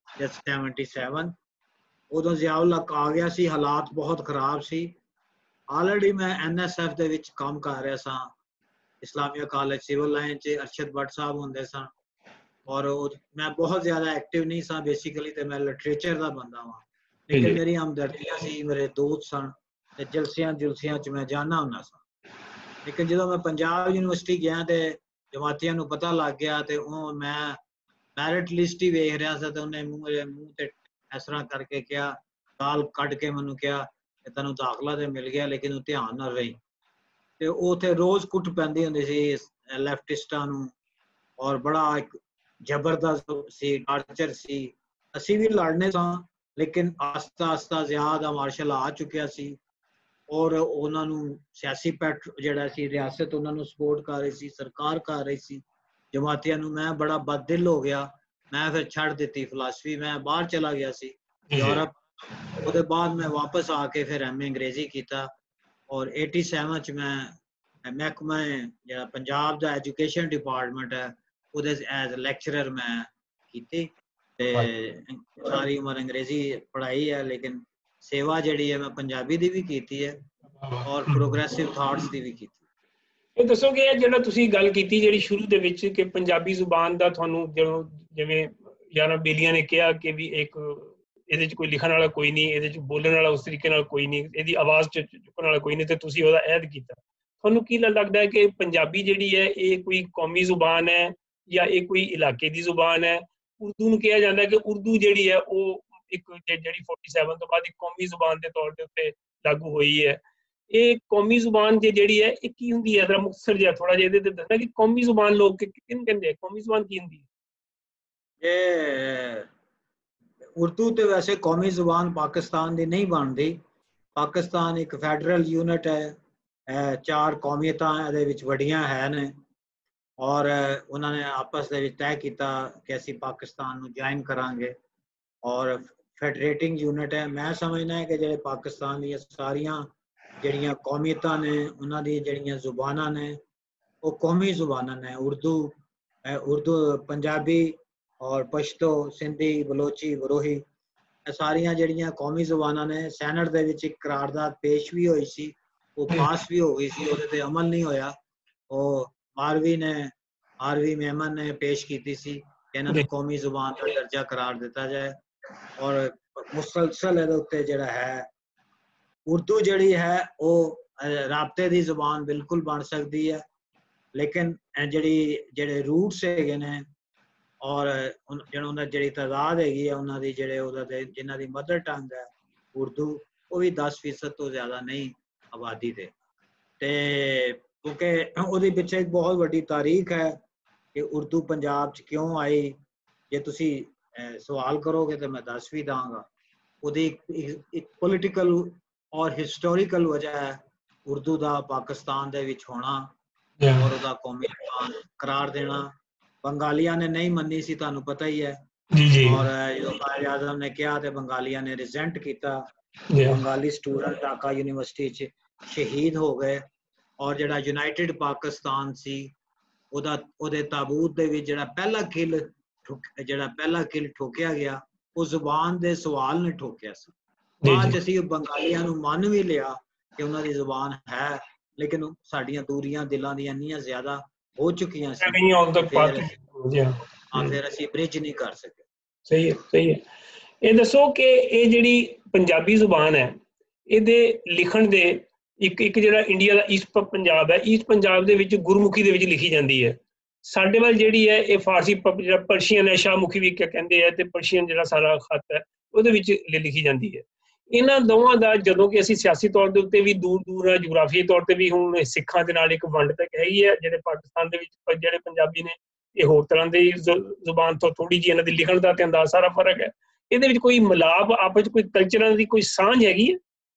ਜਸ सतहत्तर ਉਦੋਂ ਜ਼ਿਆਉਲ ਹਕ ਆ ਗਿਆ ਸੀ, ਹਾਲਾਤ ਬਹੁਤ ਖਰਾਬ ਸੀ। ਆਲਰੇਡੀ ਮੈਂ ਐਨ ਐਸ ਐਫ ਦੇ ਵਿੱਚ ਕੰਮ ਕਰ ਰਿਹਾ ਸਾਂ, ਇਸਲਾਮੀਆ ਕਾਲਜ ਸਿਵਲ ਲਾਈਨ 'ਚ ਅਰਸ਼ਦ ਭੱਟ ਸਾਹਿਬ ਹੁੰਦੇ ਸਨ, ਔਰ ਮੈਂ ਬਹੁਤ ਜ਼ਿਆਦਾ ਐਕਟਿਵ ਨਹੀਂ ਸਾਂ ਬੇਸਿਕਲੀ, ਤੇ ਮੈਂ ਲਿਟਰੇਚਰ ਦਾ ਬੰਦਾ ਵਾਂ, ਲੇਕਿਨ ਮੇਰੀ ਹਮਦਰਦੀਆਂ ਸੀ, ਮੇਰੇ ਦੋਸਤ ਸਨ, ਤੇ ਜਲਸਿਆਂ ਜੁਲਸਿਆਂ 'ਚ ਮੈਂ ਜਾਣਾ ਹੁੰਦਾ ਸਾਂ। ਲੇਕਿਨ ਜਦੋਂ ਮੈਂ ਪੰਜਾਬ ਯੂਨੀਵਰਸਿਟੀ ਗਿਆ ਤੇ ਜਮਾਤੀਆਂ ਨੂੰ ਪਤਾ ਲੱਗ ਗਿਆ, ਤੇ ਉਹ ਮੈਂ ਮੈਰਿਟ ਲਿਸਟ ਹੀ ਵੇਖ ਰਿਹਾ ਸੀ, ਤੇ ਉਹਨੇ ਮੂੰਹ ਮੂੰਹ ਤੇ ਇਸ ਤਰ੍ਹਾਂ ਕਰਕੇ ਕਿਹਾ, ਗਾਲ ਕੱਢ ਕੇ ਮੈਨੂੰ ਕਿਹਾ ਕਿ ਤੈਨੂੰ ਦਾਖਲਾ ਤੇ ਮਿਲ ਗਿਆ, ਲੇਕਿਨ ਉਹ ਧਿਆਨ ਨਾਲ ਰਹੀ। ਤੇ ਉਹ ਉੱਥੇ ਰੋਜ਼ ਕੁੱਟ ਪੈਂਦੀ ਹੁੰਦੀ ਸੀ ਲੈਫਟਿਸਟਾਂ ਨੂੰ, ਔਰ ਬੜਾ ਇੱਕ ਜ਼ਬਰਦਸਤ ਸੀ, ਟਾਰਚਰ ਸੀ। ਅਸੀਂ ਵੀ ਲੜਨੇ ਸਾਂ, ਲੇਕਿਨ ਆਸਤਾ ਆਸਤਾ ਜ਼ਿਆਦਾ ਮਾਰਸ਼ਲ ਆ ਚੁੱਕਿਆ ਸੀ, ਔਰ ਉਹਨਾਂ ਨੂੰ ਸਿਆਸੀ ਪੈਟ ਜਿਹੜਾ ਸੀ ਰਿਆਸਤ ਉਹਨਾਂ ਨੂੰ ਸਪੋਰਟ ਕਰ ਰਹੀ ਸੀ, ਸਰਕਾਰ ਕਰ ਰਹੀ ਸੀ ਜਮਾਤੀਆਂ ਨੂੰ। ਮੈਂ ਬੜਾ ਬਦਦਿਲ ਹੋ ਗਿਆ, ਮੈਂ ਫਿਰ ਛੱਡ ਦਿੱਤੀ ਫਿਲਾਸਫੀ, ਮੈਂ ਬਾਹਰ ਚਲਾ ਗਿਆ ਸੀ ਯੂਰਪ। ਉਹਦੇ ਬਾਅਦ ਮੈਂ ਵਾਪਸ ਆ ਕੇ ਫਿਰ ਐਮ ਏ ਅੰਗਰੇਜ਼ੀ ਕੀਤਾ, ਔਰ ਸਤਾਸੀ 'ਚ ਮੈਂ ਮਹਿਕਮਾ ਜਿਹੜਾ ਪੰਜਾਬ ਦਾ ਐਜੂਕੇਸ਼ਨ ਡਿਪਾਰਟਮੈਂਟ ਹੈ ਉਹਦੇ ਐਜ਼ ਲੈਕਚਰਰ ਮੈਂ ਕੀਤੀ, ਤੇ ਸਾਰੀ ਉਮਰ ਅੰਗਰੇਜ਼ੀ ਪੜ੍ਹਾਈ ਹੈ, ਲੇਕਿਨ ਸੇਵਾ ਜਿਹੜੀ ਹੈ ਮੈਂ ਪੰਜਾਬੀ ਦੀ ਵੀ ਕੀਤੀ ਹੈ, ਔਰ ਪ੍ਰੋਗਰੈਸਿਵ ਥਾਟਸ ਦੀ ਵੀ ਕੀਤੀ। ਇਹ ਦੱਸੋ ਕਿ ਇਹ ਜਿਹੜਾ ਤੁਸੀਂ ਗੱਲ ਕੀਤੀ ਜਿਹੜੀ ਸ਼ੁਰੂ ਦੇ ਵਿੱਚ ਕਿ ਪੰਜਾਬੀ ਜ਼ੁਬਾਨ ਦਾ ਤੁਹਾਨੂੰ ਜਦੋਂ ਜਿਵੇਂ ਯਾਰਾਂ ਬੇਲੀਆਂ ਨੇ ਕਿਹਾ ਕਿ ਵੀ ਇੱਕ ਇਹਦੇ 'ਚ ਕੋਈ ਲਿਖਣ ਵਾਲਾ ਕੋਈ ਨਹੀਂ, ਇਹਦੇ 'ਚ ਬੋਲਣ ਵਾਲਾ ਉਸ ਤਰੀਕੇ ਨਾਲ ਕੋਈ ਨਹੀਂ, ਇਹਦੀ ਆਵਾਜ਼ 'ਚ ਚੁੱਕਣ ਵਾਲਾ ਕੋਈ ਨਹੀਂ, ਤੇ ਤੁਸੀਂ ਉਹਦਾ ਐਦ ਕੀਤਾ। ਤੁਹਾਨੂੰ ਕੀ ਲੱਗਦਾ ਹੈ ਕਿ ਪੰਜਾਬੀ ਜਿਹੜੀ ਹੈ ਇਹ ਕੋਈ ਕੌਮੀ ਜ਼ੁਬਾਨ ਹੈ ਜਾਂ ਇਹ ਕੋਈ ਇਲਾਕੇ ਦੀ ਜ਼ੁਬਾਨ ਹੈ? ਉਰਦੂ ਨੂੰ ਕਿਹਾ ਜਾਂਦਾ ਕਿ ਉਰਦੂ ਜਿਹੜੀ ਹੈ ਉਹ ਇੱਕ ਜਿਹੜੀ ਸੈਂਤਾਲੀ ਤੋਂ ਬਾਅਦ ਇੱਕ ਕੌਮੀ ਜ਼ੁਬਾਨ ਦੇ ਤੌਰ ਦੇ ਉੱਤੇ ਲਾਗੂ ਹੋਈ ਹੈ। ਇਹ ਕੌਮੀ ਜ਼ੁਬਾਨ ਜੇ ਜਿਹੜੀ ਹੈ ਇਹ ਕੀ ਹੁੰਦੀ ਹੈ? ਜ਼ਰਾ ਮੁਖਤਸਰ ਜਿਹਾ ਥੋੜਾ ਜਿਹਾ ਇਹਦੇ ਤੇ ਦੱਸਣਾ ਕਿ ਕੌਮੀ ਜ਼ੁਬਾਨ ਲੋਕ ਕਿਹਨੂੰ ਕਹਿੰਦੇ ਆ, ਕੌਮੀ ਜ਼ੁਬਾਨ ਕੀ ਹੁੰਦੀ ਹੈ? ਇਹ ਉਰਦੂ ਤੇ ਵੈਸੇ ਕੌਮੀ ਜ਼ੁਬਾਨ ਪਾਕਿਸਤਾਨ ਦੀ ਨਹੀਂ ਬਣਦੀ। ਪਾਕਿਸਤਾਨ ਇੱਕ ਫੈਡਰਲ ਯੂਨਿਟ ਹੈ, ਚਾਰ ਕੌਮੀਅਤਾਂ ਇਹਦੇ ਵਿੱਚ ਵੱਡੀਆਂ ਹੈ ਨੇ, ਔਰ ਉਹਨਾਂ ਨੇ ਆਪਸ ਦੇ ਵਿੱਚ ਤੈਅ ਕੀਤਾ ਕਿ ਅਸੀਂ ਪਾਕਿਸਤਾਨ ਨੂੰ ਜੁਆਇਨ ਕਰਾਂਗੇ, ਔਰ ਫੈਡਰੇਟਿੰਗ ਯੂਨਿਟ ਹੈ। ਮੈਂ ਸਮਝਦਾ ਕਿ ਜਿਹੜੇ ਪਾਕਿਸਤਾਨ ਦੀਆਂ ਸਾਰੀਆਂ ਜਿਹੜੀਆਂ ਕੌਮੀਅਤਾਂ ਨੇ ਉਹਨਾਂ ਦੀਆਂ ਜਿਹੜੀਆਂ ਜ਼ੁਬਾਨਾਂ ਨੇ ਉਹ ਕੌਮੀ ਜ਼ੁਬਾਨਾਂ ਨੇ। ਉਰਦੂ ਉਰਦੂ ਪੰਜਾਬੀ ਔਰ ਪਸ਼ਤੋ, ਸਿੰਧੀ, ਬਲੋਚੀ, ਬਰੋਹੀ, ਇਹ ਸਾਰੀਆਂ ਜਿਹੜੀਆਂ ਕੌਮੀ ਜ਼ੁਬਾਨਾਂ ਨੇ। ਸੈਨੇਟ ਦੇ ਵਿੱਚ ਇੱਕ ਕਰਾਰਦਾਦ ਪੇਸ਼ ਵੀ ਹੋਈ ਸੀ, ਉਹ ਪਾਸ ਵੀ ਹੋ ਗਈ ਸੀ, ਉਹਦੇ ਤੇ ਅਮਲ ਨਹੀਂ ਹੋਇਆ। ਉਹ ਆਰਵੀ ਨੇ ਆਰਵੀ ਮੇਮਨ ਨੇ ਪੇਸ਼ ਕੀਤੀ ਸੀ ਕਿ ਇਹਨਾਂ ਨੂੰ ਕੌਮੀ ਜ਼ੁਬਾਨ ਦਾ ਦਰਜਾ ਕਰਾਰ ਦਿੱਤਾ ਜਾਏ, ਔਰ ਮੁਸਲਸਲ ਇਹਦੇ ਉੱਤੇ ਜਿਹੜਾ ਹੈ ਉਰਦੂ ਜਿਹੜੀ ਹੈ ਉਹ ਰਾਬਤੇ ਦੀ ਜ਼ੁਬਾਨ ਬਿਲਕੁਲ ਬਣ ਸਕਦੀ ਹੈ, ਲੇਕਿਨ ਜਿਹੜੀ ਜਿਹੜੇ ਰੂਟਸ ਹੈਗੇ ਨੇ ਔਰ ਜਿਹੜਾ ਉਹਨਾਂ ਜਿਹੜੀ ਤਾਦਾਦ ਹੈਗੀ ਹੈ ਉਹਨਾਂ ਦੀ ਜਿਹੜੇ ਉਹਦਾ ਤੇ ਜਿਨ੍ਹਾਂ ਦੀ ਮਦਰ ਟੰਗ ਹੈ ਉਰਦੂ, ਉਹ ਵੀ ਦਸ ਫੀਸਦ ਤੋਂ ਜ਼ਿਆਦਾ ਨਹੀਂ ਆਬਾਦੀ ਦੇ। ਤੇ ਕਿਉਂਕਿ ਉਹਦੇ ਪਿੱਛੇ ਇੱਕ ਬਹੁਤ ਵੱਡੀ ਤਾਰੀਖ ਹੈ ਕਿ ਉਰਦੂ ਪੰਜਾਬ 'ਚ ਕਿਉਂ ਆਈ। ਜੇ ਤੁਸੀਂ ਸਵਾਲ ਕਰੋਗੇ ਤਾਂ ਮੈਂ ਦੱਸ ਵੀ ਦਾਂਗਾ। ਉਹਦੀ ਇੱਕ ਪੋਲੀਟੀਕਲ ਔਰ ਹਿਸਟੋਰੀਕਲ ਵਜ੍ਹਾ ਹੈ ਉਰਦੂ ਦਾ ਪਾਕਿਸਤਾਨ ਦੇ ਵਿੱਚ ਹੋਣਾ ਔਰ ਉਹਦਾ ਕੌਮੀ ਜ਼ੁਬਾਨ ਕਰਾਰ ਦੇਣਾ। ਬੰਗਾਲੀਆਂ ਨੇ ਨਹੀਂ ਮੰਨੀ ਸੀ, ਤੁਹਾਨੂੰ ਪਤਾ ਹੀ ਹੈ, ਔਰ ਜਦੋਂ ਕਾਇਦ ਆਜ਼ਮ ਨੇ ਕਿਹਾ ਤੇ ਬੰਗਾਲੀਆਂ ਨੇ ਰਿਜ਼ੈਂਟ ਕੀਤਾ। ਬੰਗਾਲੀ ਸਟੂਡੈਂਟ ਢਾਕਾ ਯੂਨੀਵਰਸਿਟੀ 'ਚ ਸ਼ਹੀਦ ਹੋ ਗਏ, ਔਰ ਜਿਹੜਾ ਯੂਨਾਈਟਿਡ ਪਾਕਿਸਤਾਨ ਸੀ ਉਹਦਾ ਉਹਦੇ ਤਾਬੂਤ ਦੇ ਵਿੱਚ ਜਿਹੜਾ ਪਹਿਲਾ ਕਿਲ ਜਿਹੜਾ ਪਹਿਲਾ ਕਿਲ ਠੋਕਿਆ ਗਿਆ ਉਹ ਜ਼ੁਬਾਨ ਦੇ ਸਵਾਲ ਨੇ ਠੋਕਿਆ ਸੀ। ਬਾਅਦ 'ਚ ਅਸੀਂ ਬੰਗਾਲੀਆਂ ਨੂੰ ਮੰਨ ਵੀ ਲਿਆ ਕਿ ਉਹਨਾਂ ਦੀ ਜ਼ੁਬਾਨ ਹੈ, ਲੇਕਿਨ ਸਾਡੀਆਂ ਦੂਰੀਆਂ ਦਿਲਾਂ ਦੀਆਂ ਇੰਨੀਆਂ ਜ਼ਿਆਦਾ ਹੋ ਚੁੱਕੀਆਂ ਸੀ, ਫਿਰ ਅਸੀਂ ਬ੍ਰਿਜ ਨਹੀਂ ਕਰ ਸਕੇ। ਸਹੀ ਹੈ, ਸਹੀ ਹੈ। ਇਹ ਦੱਸੋ ਕਿ ਇਹ ਜਿਹੜੀ ਪੰਜਾਬੀ ਜ਼ੁਬਾਨ ਹੈ ਇਹਦੇ ਲਿਖਣ ਦੇ ਇੱਕ ਇੱਕ ਜਿਹੜਾ ਇੰਡੀਆ ਦਾ ਈਸਟ ਪੰਜਾਬ ਹੈ, ਈਸਟ ਪੰਜਾਬ ਦੇ ਵਿੱਚ ਗੁਰਮੁਖੀ ਦੇ ਵਿੱਚ ਲਿਖੀ ਜਾਂਦੀ ਹੈ। ਸਾਡੇ ਵੱਲ ਜਿਹੜੀ ਹੈ ਇਹ ਫਾਰਸੀ ਜਿਹੜਾ ਪਰਸ਼ੀਅਨ ਹੈ, ਸ਼ਾਹਮੁਖੀ ਵੀ ਕਹਿੰਦੇ ਆ, ਤੇ ਪਰਸ਼ੀਅਨ ਜਿਹੜਾ ਸਾਰਾ ਖੱਤ ਹੈ ਉਹਦੇ ਵਿੱਚ ਲਿਖੀ ਜਾਂਦੀ ਹੈ। ਇਹਨਾਂ ਦੋਵਾਂ ਦਾ ਜਦੋਂ ਕਿ ਅਸੀਂ ਸਿਆਸੀ ਤੌਰ ਦੇ ਉੱਤੇ ਵੀ ਦੂਰ ਦੂਰ ਜੁਗਰਾਫੀਆਈ ਤੌਰ ਤੇ ਵੀ ਹੁਣ ਸਿੱਖਾਂ ਦੇ ਨਾਲ ਇੱਕ ਵੰਡ ਤੱਕ ਹੈਗੀ ਹੈ। ਜਿਹੜੇ ਪਾਕਿਸਤਾਨ ਦੇ ਵਿੱਚ ਜਿਹੜੇ ਪੰਜਾਬੀ ਨੇ ਇਹ ਹੋਰ ਤਰ੍ਹਾਂ ਦੀ ਜ਼ੁਬਾਨ ਤੋਂ ਥੋੜੀ ਜਿਹੀ ਇਹਨਾਂ ਦੀ ਲਿਖਣ ਦਾ ਤੇ ਅੰਦਾਜ਼ ਸਾਰਾ ਫਰਕ ਹੈ। ਇਹਦੇ ਵਿੱਚ ਕੋਈ ਮਿਲਾਪ ਆਪਸ ਚ ਕੋਈ ਕਲਚਰਾਂ ਦੀ ਕੋਈ ਸਾਂਝ ਹੈਗੀ ਹੈ?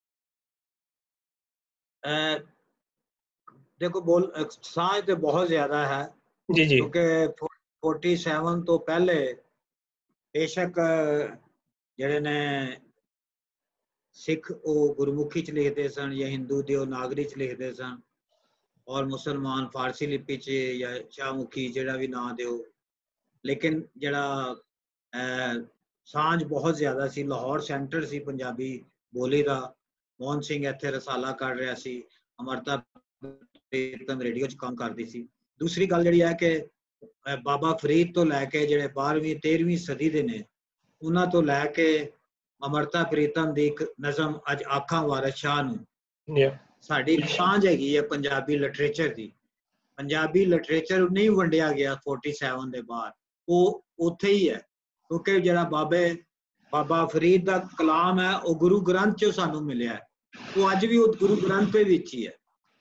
ਦੇਖੋ ਬੋਲ ਸਾਂਝ ਤੇ ਬਹੁਤ ਜ਼ਿਆਦਾ ਹੈ ਜੀ ਜੀ, ਕਿਉਂਕਿ ਸੈਂਤਾਲੀ ਤੋਂ ਪਹਿਲੇ ਬੇਸ਼ੱਕ ਜਿਹੜੇ ਨੇ ਸਿੱਖ ਉਹ ਗੁਰਮੁਖੀ 'ਚ ਲਿਖਦੇ ਸਨ ਜਾਂ ਹਿੰਦੂ ਦੇਵਨਾਗਰੀ 'ਚ ਲਿਖਦੇ ਸਨ, ਔਰ ਮੁਸਲਮਾਨ ਫਾਰਸੀ ਲਿਪੀ 'ਚ ਜਾਂ ਸ਼ਾਹਮੁਖੀ ਜਿਹੜਾ ਵੀ ਨਾਂ ਦਿਓ। ਲੇਕਿਨ ਜਿਹੜਾ ਸਾਂਝ ਬਹੁਤ ਜ਼ਿਆਦਾ ਸੀ। ਲਾਹੌਰ ਸੈਂਟਰ ਸੀ ਪੰਜਾਬੀ ਬੋਲੀ ਦਾ। ਮੋਹਨ ਸਿੰਘ ਇੱਥੇ ਰਸਾਲਾ ਕਰ ਰਿਹਾ ਸੀ, ਅਮਰਤਾ ਪ੍ਰੀਤਮ ਰੇਡੀਓ 'ਚ ਕੰਮ ਕਰਦੀ ਸੀ। ਦੂਸਰੀ ਗੱਲ ਜਿਹੜੀ ਹੈ ਕਿ ਬਾਬਾ ਫਰੀਦ ਤੋਂ ਲੈ ਕੇ ਜਿਹੜੇ ਬਾਰ੍ਹਵੀਂ ਤੇਰ੍ਹਵੀਂ ਸਦੀ ਦੇ ਨੇ, ਉਹਨਾਂ ਤੋਂ ਲੈ ਕੇ ਅਮਰਤਾ ਪ੍ਰੀਤਮ ਦੀ ਇੱਕ ਨਜ਼ਮ ਅੱਜ ਆਖਾਂ ਵਾਰਿਸ ਸ਼ਾਹ ਨੂੰ ਸਾਡੀ ਸਾਂਝ ਹੈਗੀ ਹੈ ਪੰਜਾਬੀ ਲਿਟਰੇਚਰ ਦੀ। ਪੰਜਾਬੀ ਲਿਟਰੇਚਰ ਨਹੀਂ ਵੰਡਿਆ ਗਿਆ ਸੈਂਤਾਲੀ ਦੇ ਬਾਅਦ, ਉਹ ਉੱਥੇ ਹੀ ਹੈ। ਕਿਉਂਕਿ ਜਿਹੜਾ ਬਾਬੇ ਬਾਬਾ ਫਰੀਦ ਦਾ ਕਲਾਮ ਹੈ ਉਹ ਗੁਰੂ ਗ੍ਰੰਥ 'ਚੋਂ ਸਾਨੂੰ ਮਿਲਿਆ, ਉਹ ਅੱਜ ਵੀ ਉਹ ਗੁਰੂ ਗ੍ਰੰਥ ਦੇ ਵਿੱਚ ਹੀ ਹੈ।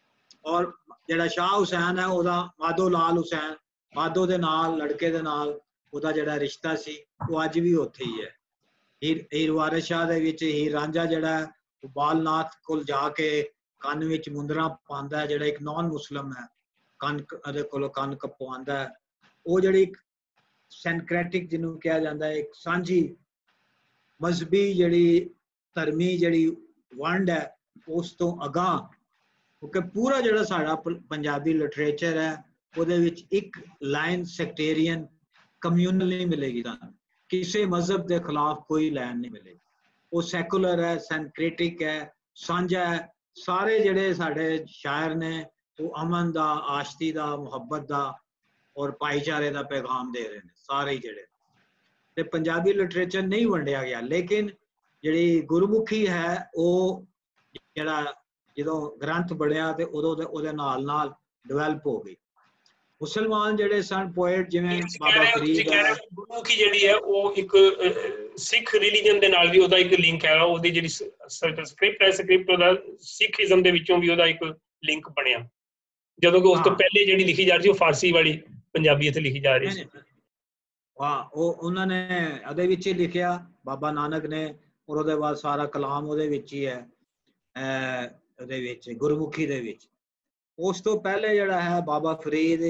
ਔਰ ਜਿਹੜਾ ਸ਼ਾਹ ਹੁਸੈਨ ਹੈ ਉਹਦਾ ਮਾਧੋ ਲਾਲ ਹੁਸੈਨ, ਮਾਧੋ ਦੇ ਨਾਲ ਲੜਕੇ ਦੇ ਨਾਲ ਉਹਦਾ ਜਿਹੜਾ ਰਿਸ਼ਤਾ ਸੀ ਉਹ ਅੱਜ ਵੀ ਉੱਥੇ ਹੀ ਹੈ। ਹੀਰ ਹੀਰ ਵਾਰਿਸ ਸ਼ਾਹ ਦੇ ਵਿੱਚ ਹੀਰ ਰਾਂਝਾ ਜਿਹੜਾ ਉਹ ਬਾਲਨਾਥ ਕੋਲ ਜਾ ਕੇ ਕੰਨ ਵਿੱਚ ਮੁੰਦਰਾਂ ਪਾਉਂਦਾ, ਜਿਹੜਾ ਇੱਕ ਨੌਨ ਮੁਸਲਿਮ ਹੈ, ਕੰਨ ਉਹਦੇ ਕੋਲੋਂ ਕੰਨ ਕਪਵਾਉਂਦਾ ਹੈ। ਉਹ ਜਿਹੜੀ ਇੱਕ ਸੈਨਕ੍ਰੈਟਿਕ ਜਿਹਨੂੰ ਕਿਹਾ ਜਾਂਦਾ ਹੈ, ਇੱਕ ਸਾਂਝੀ ਮਜ਼ਹਬੀ ਜਿਹੜੀ ਧਰਮੀ ਜਿਹੜੀ ਵੰਡ ਹੈ ਉਸ ਤੋਂ ਅਗਾਂਹ, ਕਿਉਂਕਿ ਪੂਰਾ ਜਿਹੜਾ ਸਾਡਾ ਪੰਜਾਬੀ ਲਿਟਰੇਚਰ ਹੈ ਉਹਦੇ ਵਿੱਚ ਇੱਕ ਲਾਈਨ ਸੈਕਟੇਰੀਅਨ ਕਮਿਊਨਲ ਨਹੀਂ ਮਿਲੇਗੀ ਤੁਹਾਨੂੰ, ਕਿਸੇ ਮਜ਼ਹਬ ਦੇ ਖਿਲਾਫ ਕੋਈ ਲਾਈਨ ਨਹੀਂ ਮਿਲੇਗੀ। ਉਹ ਸੈਕੂਲਰ ਹੈ, ਸੈਨਕ੍ਰੈਟਿਕ ਹੈ, ਸਾਂਝਾ ਹੈ। ਸਾਰੇ ਜਿਹੜੇ ਸਾਡੇ ਸ਼ਾਇਰ ਨੇ ਉਹ ਅਮਨ ਦਾ, ਆਸ਼ਤੀ ਦਾ, ਮੁਹੱਬਤ ਦਾ ਔਰ ਭਾਈਚਾਰੇ ਦਾ ਪੈਗਾਮ ਦੇ ਰਹੇ ਨੇ ਸਾਰੇ ਜਿਹੜੇ। ਤੇ ਪੰਜਾਬੀ ਲਿਟਰੇਚਰ ਨਹੀਂ ਵੰਡਿਆ ਗਿਆ, ਲੇਕਿਨ ਜਿਹੜੀ ਗੁਰਮੁਖੀ ਹੈ ਉਹ ਜਿਹੜਾ ਜਦੋਂ ਗ੍ਰੰਥ ਬਣਿਆ ਤੇ ਉਦੋਂ ਉਹਦੇ ਨਾਲ ਨਾਲ ਡਿਵੈਲਪ ਹੋ ਗਈ। ਮੁਸਲਮਾਨ ਜਿਹੜੇ ਸਨ ਪੋਇਟ ਜਿਵੇਂ ਬਾਬਾ ਫਰੀਦ, ਗੁਰਮੁਖੀ ਜਿਹੜੀ ਹੈ ਉਹ ਇੱਕ ਸਿੱਖ ਰਿਲੀਜਨ ਦੇ ਨਾਲ ਵੀ ਉਹਦਾ ਇੱਕ ਲਿੰਕ ਹੈ। ਉਹਦੀ ਜਿਹੜੀ ਸਕ੍ਰਿਪਟ ਹੈ, ਸਕ੍ਰਿਪਟ ਉਹਦਾ ਸਿੱਖੀਜ਼ਮ ਦੇ ਵਿੱਚੋਂ ਵੀ ਉਹਦਾ ਇੱਕ ਲਿੰਕ ਬਣਿਆ, ਜਦੋਂ ਕਿ ਉਸ ਤੋਂ ਪਹਿਲੇ ਜਿਹੜੀ ਲਿਖੀ ਜਾ ਰਹੀ ਸੀ ਉਹ ਫਾਰਸੀ ਵਾਲੀ ਪੰਜਾਬੀ ਇੱਥੇ ਲਿਖੀ ਜਾ ਰਹੀ ਸੀ। ਵਾਹ, ਉਹ ਉਹਨਾਂ ਨੇ ਉਹਦੇ ਵਿੱਚ ਹੀ ਲਿਖਿਆ ਬਾਬਾ ਨਾਨਕ ਨੇ, ਔਰ ਉਹਦੇ ਬਾਅਦ ਸਾਰਾ ਕਲਾਮ ਉਹਦੇ ਵਿੱਚ ਹੀ ਹੈ, ਉਹਦੇ ਵਿੱਚ ਗੁਰਮੁਖੀ ਦੇ ਵਿੱਚ। ਉਸ ਤੋਂ ਪਹਿਲੇ ਜਿਹੜਾ ਹੈ ਬਾਬਾ ਫਰੀਦ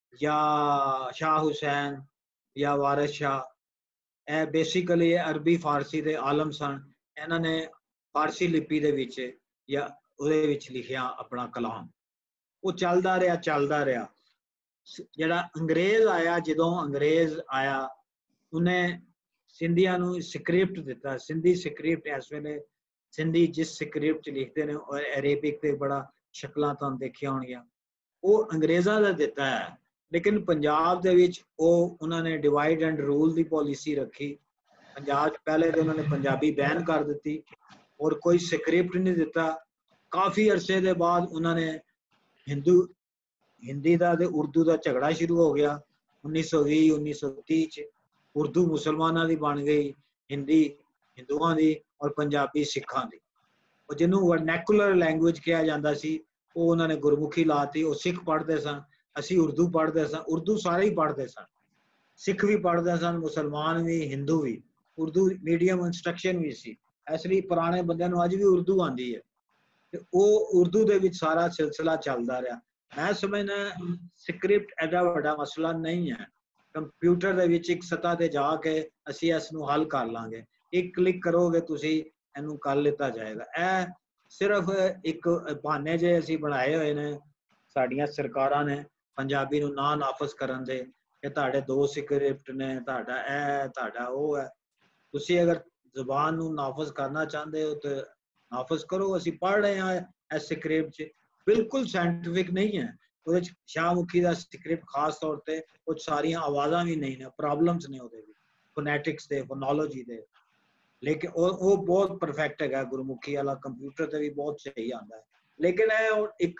ਜਾਂ ਸ਼ਾਹ ਹੁਸੈਨ ਜਾਂ ਵਾਰਿਸ ਸ਼ਾਹ, ਇਹ ਬੇਸਿਕਲੀ ਅਰਬੀ ਫਾਰਸੀ ਦੇ ਆਲਮ ਸਨ। ਇਹਨਾਂ ਨੇ ਫਾਰਸੀ ਲਿਪੀ ਦੇ ਵਿੱਚ ਜਾਂ ਉਹਦੇ ਵਿੱਚ ਲਿਖਿਆ ਆਪਣਾ ਕਲਾਮ। ਉਹ ਚੱਲਦਾ ਰਿਹਾ ਚੱਲਦਾ ਰਿਹਾ ਜਿਹੜਾ ਅੰਗਰੇਜ਼ ਆਇਆ, ਜਦੋਂ ਅੰਗਰੇਜ਼ ਆਇਆ ਉਹਨੇ ਸਿੰਧੀਆਂ ਨੂੰ ਸਕ੍ਰਿਪਟ ਦਿੱਤਾ, ਸਿੰਧੀ ਸਕ੍ਰਿਪਟ। ਇਸ ਵੇਲੇ ਸਿੰਧੀ ਜਿਸ ਸਕ੍ਰਿਪਟ 'ਚ ਲਿਖਦੇ ਨੇ, ਔਰ ਅਰੇਬਿਕ ਤੇ ਬੜਾ ਸ਼ਕਲਾਂ ਤੁਹਾਨੂੰ ਦੇਖੀਆਂ ਹੋਣਗੀਆਂ, ਉਹ ਅੰਗਰੇਜ਼ਾਂ ਦਾ ਦਿੱਤਾ ਹੈ। ਲੇਕਿਨ ਪੰਜਾਬ ਦੇ ਵਿੱਚ ਉਹ ਉਹਨਾਂ ਨੇ ਡਿਵਾਈਡ ਐਂਡ ਰੂਲ ਦੀ ਪਾਲਿਸੀ ਰੱਖੀ। ਪੰਜਾਬ 'ਚ ਪਹਿਲੇ ਤਾਂ ਉਹਨਾਂ ਨੇ ਪੰਜਾਬੀ ਬੈਨ ਕਰ ਦਿੱਤੀ ਔਰ ਕੋਈ ਸਕ੍ਰਿਪਟ ਨਹੀਂ ਦਿੱਤਾ। ਕਾਫੀ ਅਰਸੇ ਦੇ ਬਾਅਦ ਉਹਨਾਂ ਨੇ ਹਿੰਦੂ ਹਿੰਦੀ ਦਾ ਤੇ ਉਰਦੂ ਦਾ ਝਗੜਾ ਸ਼ੁਰੂ ਹੋ ਗਿਆ। ਉੱਨੀ ਸੌ ਵੀਹ ਉੱਨੀ ਸੌ ਤੀਹ 'ਚ ਉਰਦੂ ਮੁਸਲਮਾਨਾਂ ਦੀ ਬਣ ਗਈ, ਹਿੰਦੀ ਹਿੰਦੂਆਂ ਦੀ ਔਰ ਪੰਜਾਬੀ ਸਿੱਖਾਂ ਦੀ। ਉਹ ਜਿਹਨੂੰ ਵਰਨੈਕੂਲਰ ਲੈਂਗੁਏਜ ਕਿਹਾ ਜਾਂਦਾ ਸੀ ਉਹ ਉਹਨਾਂ ਨੇ ਗੁਰਮੁਖੀ ਲਾਤੀ। ਉਹ ਸਿੱਖ ਪੜ੍ਹਦੇ ਸਨ, ਅਸੀਂ ਉਰਦੂ ਪੜ੍ਹਦੇ ਸਾਂ। ਉਰਦੂ ਸਾਰੇ ਹੀ ਪੜ੍ਹਦੇ ਸਨ, ਸਿੱਖ ਵੀ ਪੜ੍ਹਦੇ ਸਨ, ਮੁਸਲਮਾਨ ਵੀ, ਹਿੰਦੂ ਵੀ। ਉਰਦੂ ਮੀਡੀਅਮ ਇੰਸਟਰਕਸ਼ਨ ਵੀ ਸੀ, ਇਸ ਲਈ ਪੁਰਾਣੇ ਬੰਦਿਆਂ ਨੂੰ ਅੱਜ ਵੀ ਉਰਦੂ ਆਉਂਦੀ ਹੈ। ਤੇ ਉਹ ਉਰਦੂ ਦੇ ਵਿੱਚ ਸਾਰਾ ਸਿਲਸਿਲਾ ਚੱਲਦਾ ਰਿਹਾ। ਮੈਂ ਸਮਝਦਾ ਸਕ੍ਰਿਪਟ ਐਡਾ ਵੱਡਾ ਮਸਲਾ ਨਹੀਂ ਹੈ। ਕੰਪਿਊਟਰ ਦੇ ਵਿੱਚ ਇੱਕ ਸਤ੍ਹਾ ਤੇ ਜਾ ਕੇ ਅਸੀਂ ਇਸ ਨੂੰ ਹੱਲ ਕਰ ਲਾਂਗੇ, ਇੱਕ ਕਲਿੱਕ ਕਰੋਗੇ ਤੁਸੀਂ ਇਹਨੂੰ ਕਰ ਲਿੱਤਾ ਜਾਏਗਾ। ਇਹ ਸਿਰਫ ਇੱਕ ਬਹਾਨੇ ਜੇ ਅਸੀਂ ਬਣਾਏ ਹੋਏ ਨੇ ਸਾਡੀਆਂ ਸਰਕਾਰਾਂ ਨੇ ਪੰਜਾਬੀ ਨੂੰ ਨਾ ਨਾਫਜ਼ ਕਰਨ ਦੇ, ਕਿ ਤੁਹਾਡੇ ਦੋ ਸਕ੍ਰਿਪਟ ਨੇ, ਤੁਹਾਡਾ ਇਹ ਤੁਹਾਡਾ ਉਹ ਹੈ। ਤੁਸੀਂ ਅਗਰ ਜ਼ੁਬਾਨ ਨੂੰ ਨਾਫਜ਼ ਕਰਨਾ ਚਾਹੁੰਦੇ ਹੋ ਤੇ ਨਾਫਜ਼ ਕਰੋ। ਅਸੀਂ ਪੜ੍ਹ ਰਹੇ ਹਾਂ ਇਸ ਸਕ੍ਰਿਪਟ 'ਚ, ਬਿਲਕੁਲ ਸਾਇੰਟੀਫਿਕ ਨਹੀਂ ਹੈ। ਉਹਦੇ 'ਚ ਸ਼ਾਹਮੁਖੀ ਦਾ ਸਕ੍ਰਿਪਟ ਖਾਸ ਤੌਰ ਤੇ ਉਹ ਸਾਰੀਆਂ ਆਵਾਜ਼ਾਂ ਵੀ ਨਹੀਂ ਨੇ, ਪ੍ਰੋਬਲਮਸ ਨੇ ਉਹਦੇ ਵਿੱਚ, ਫੋਨੈਟਿਕਸ ਦੇ, ਫੋਨੋਲੋਜੀ ਦੇ। ਲੇਕਿਨ ਉਹ ਉਹ ਬਹੁਤ ਪਰਫੈਕਟ ਹੈਗਾ ਗੁਰਮੁਖੀ ਵਾਲਾ, ਕੰਪਿਊਟਰ ਤੇ ਵੀ ਬਹੁਤ ਸਹੀ ਆਉਂਦਾ ਹੈ। ਲੇਕਿਨ ਇਹ ਇੱਕ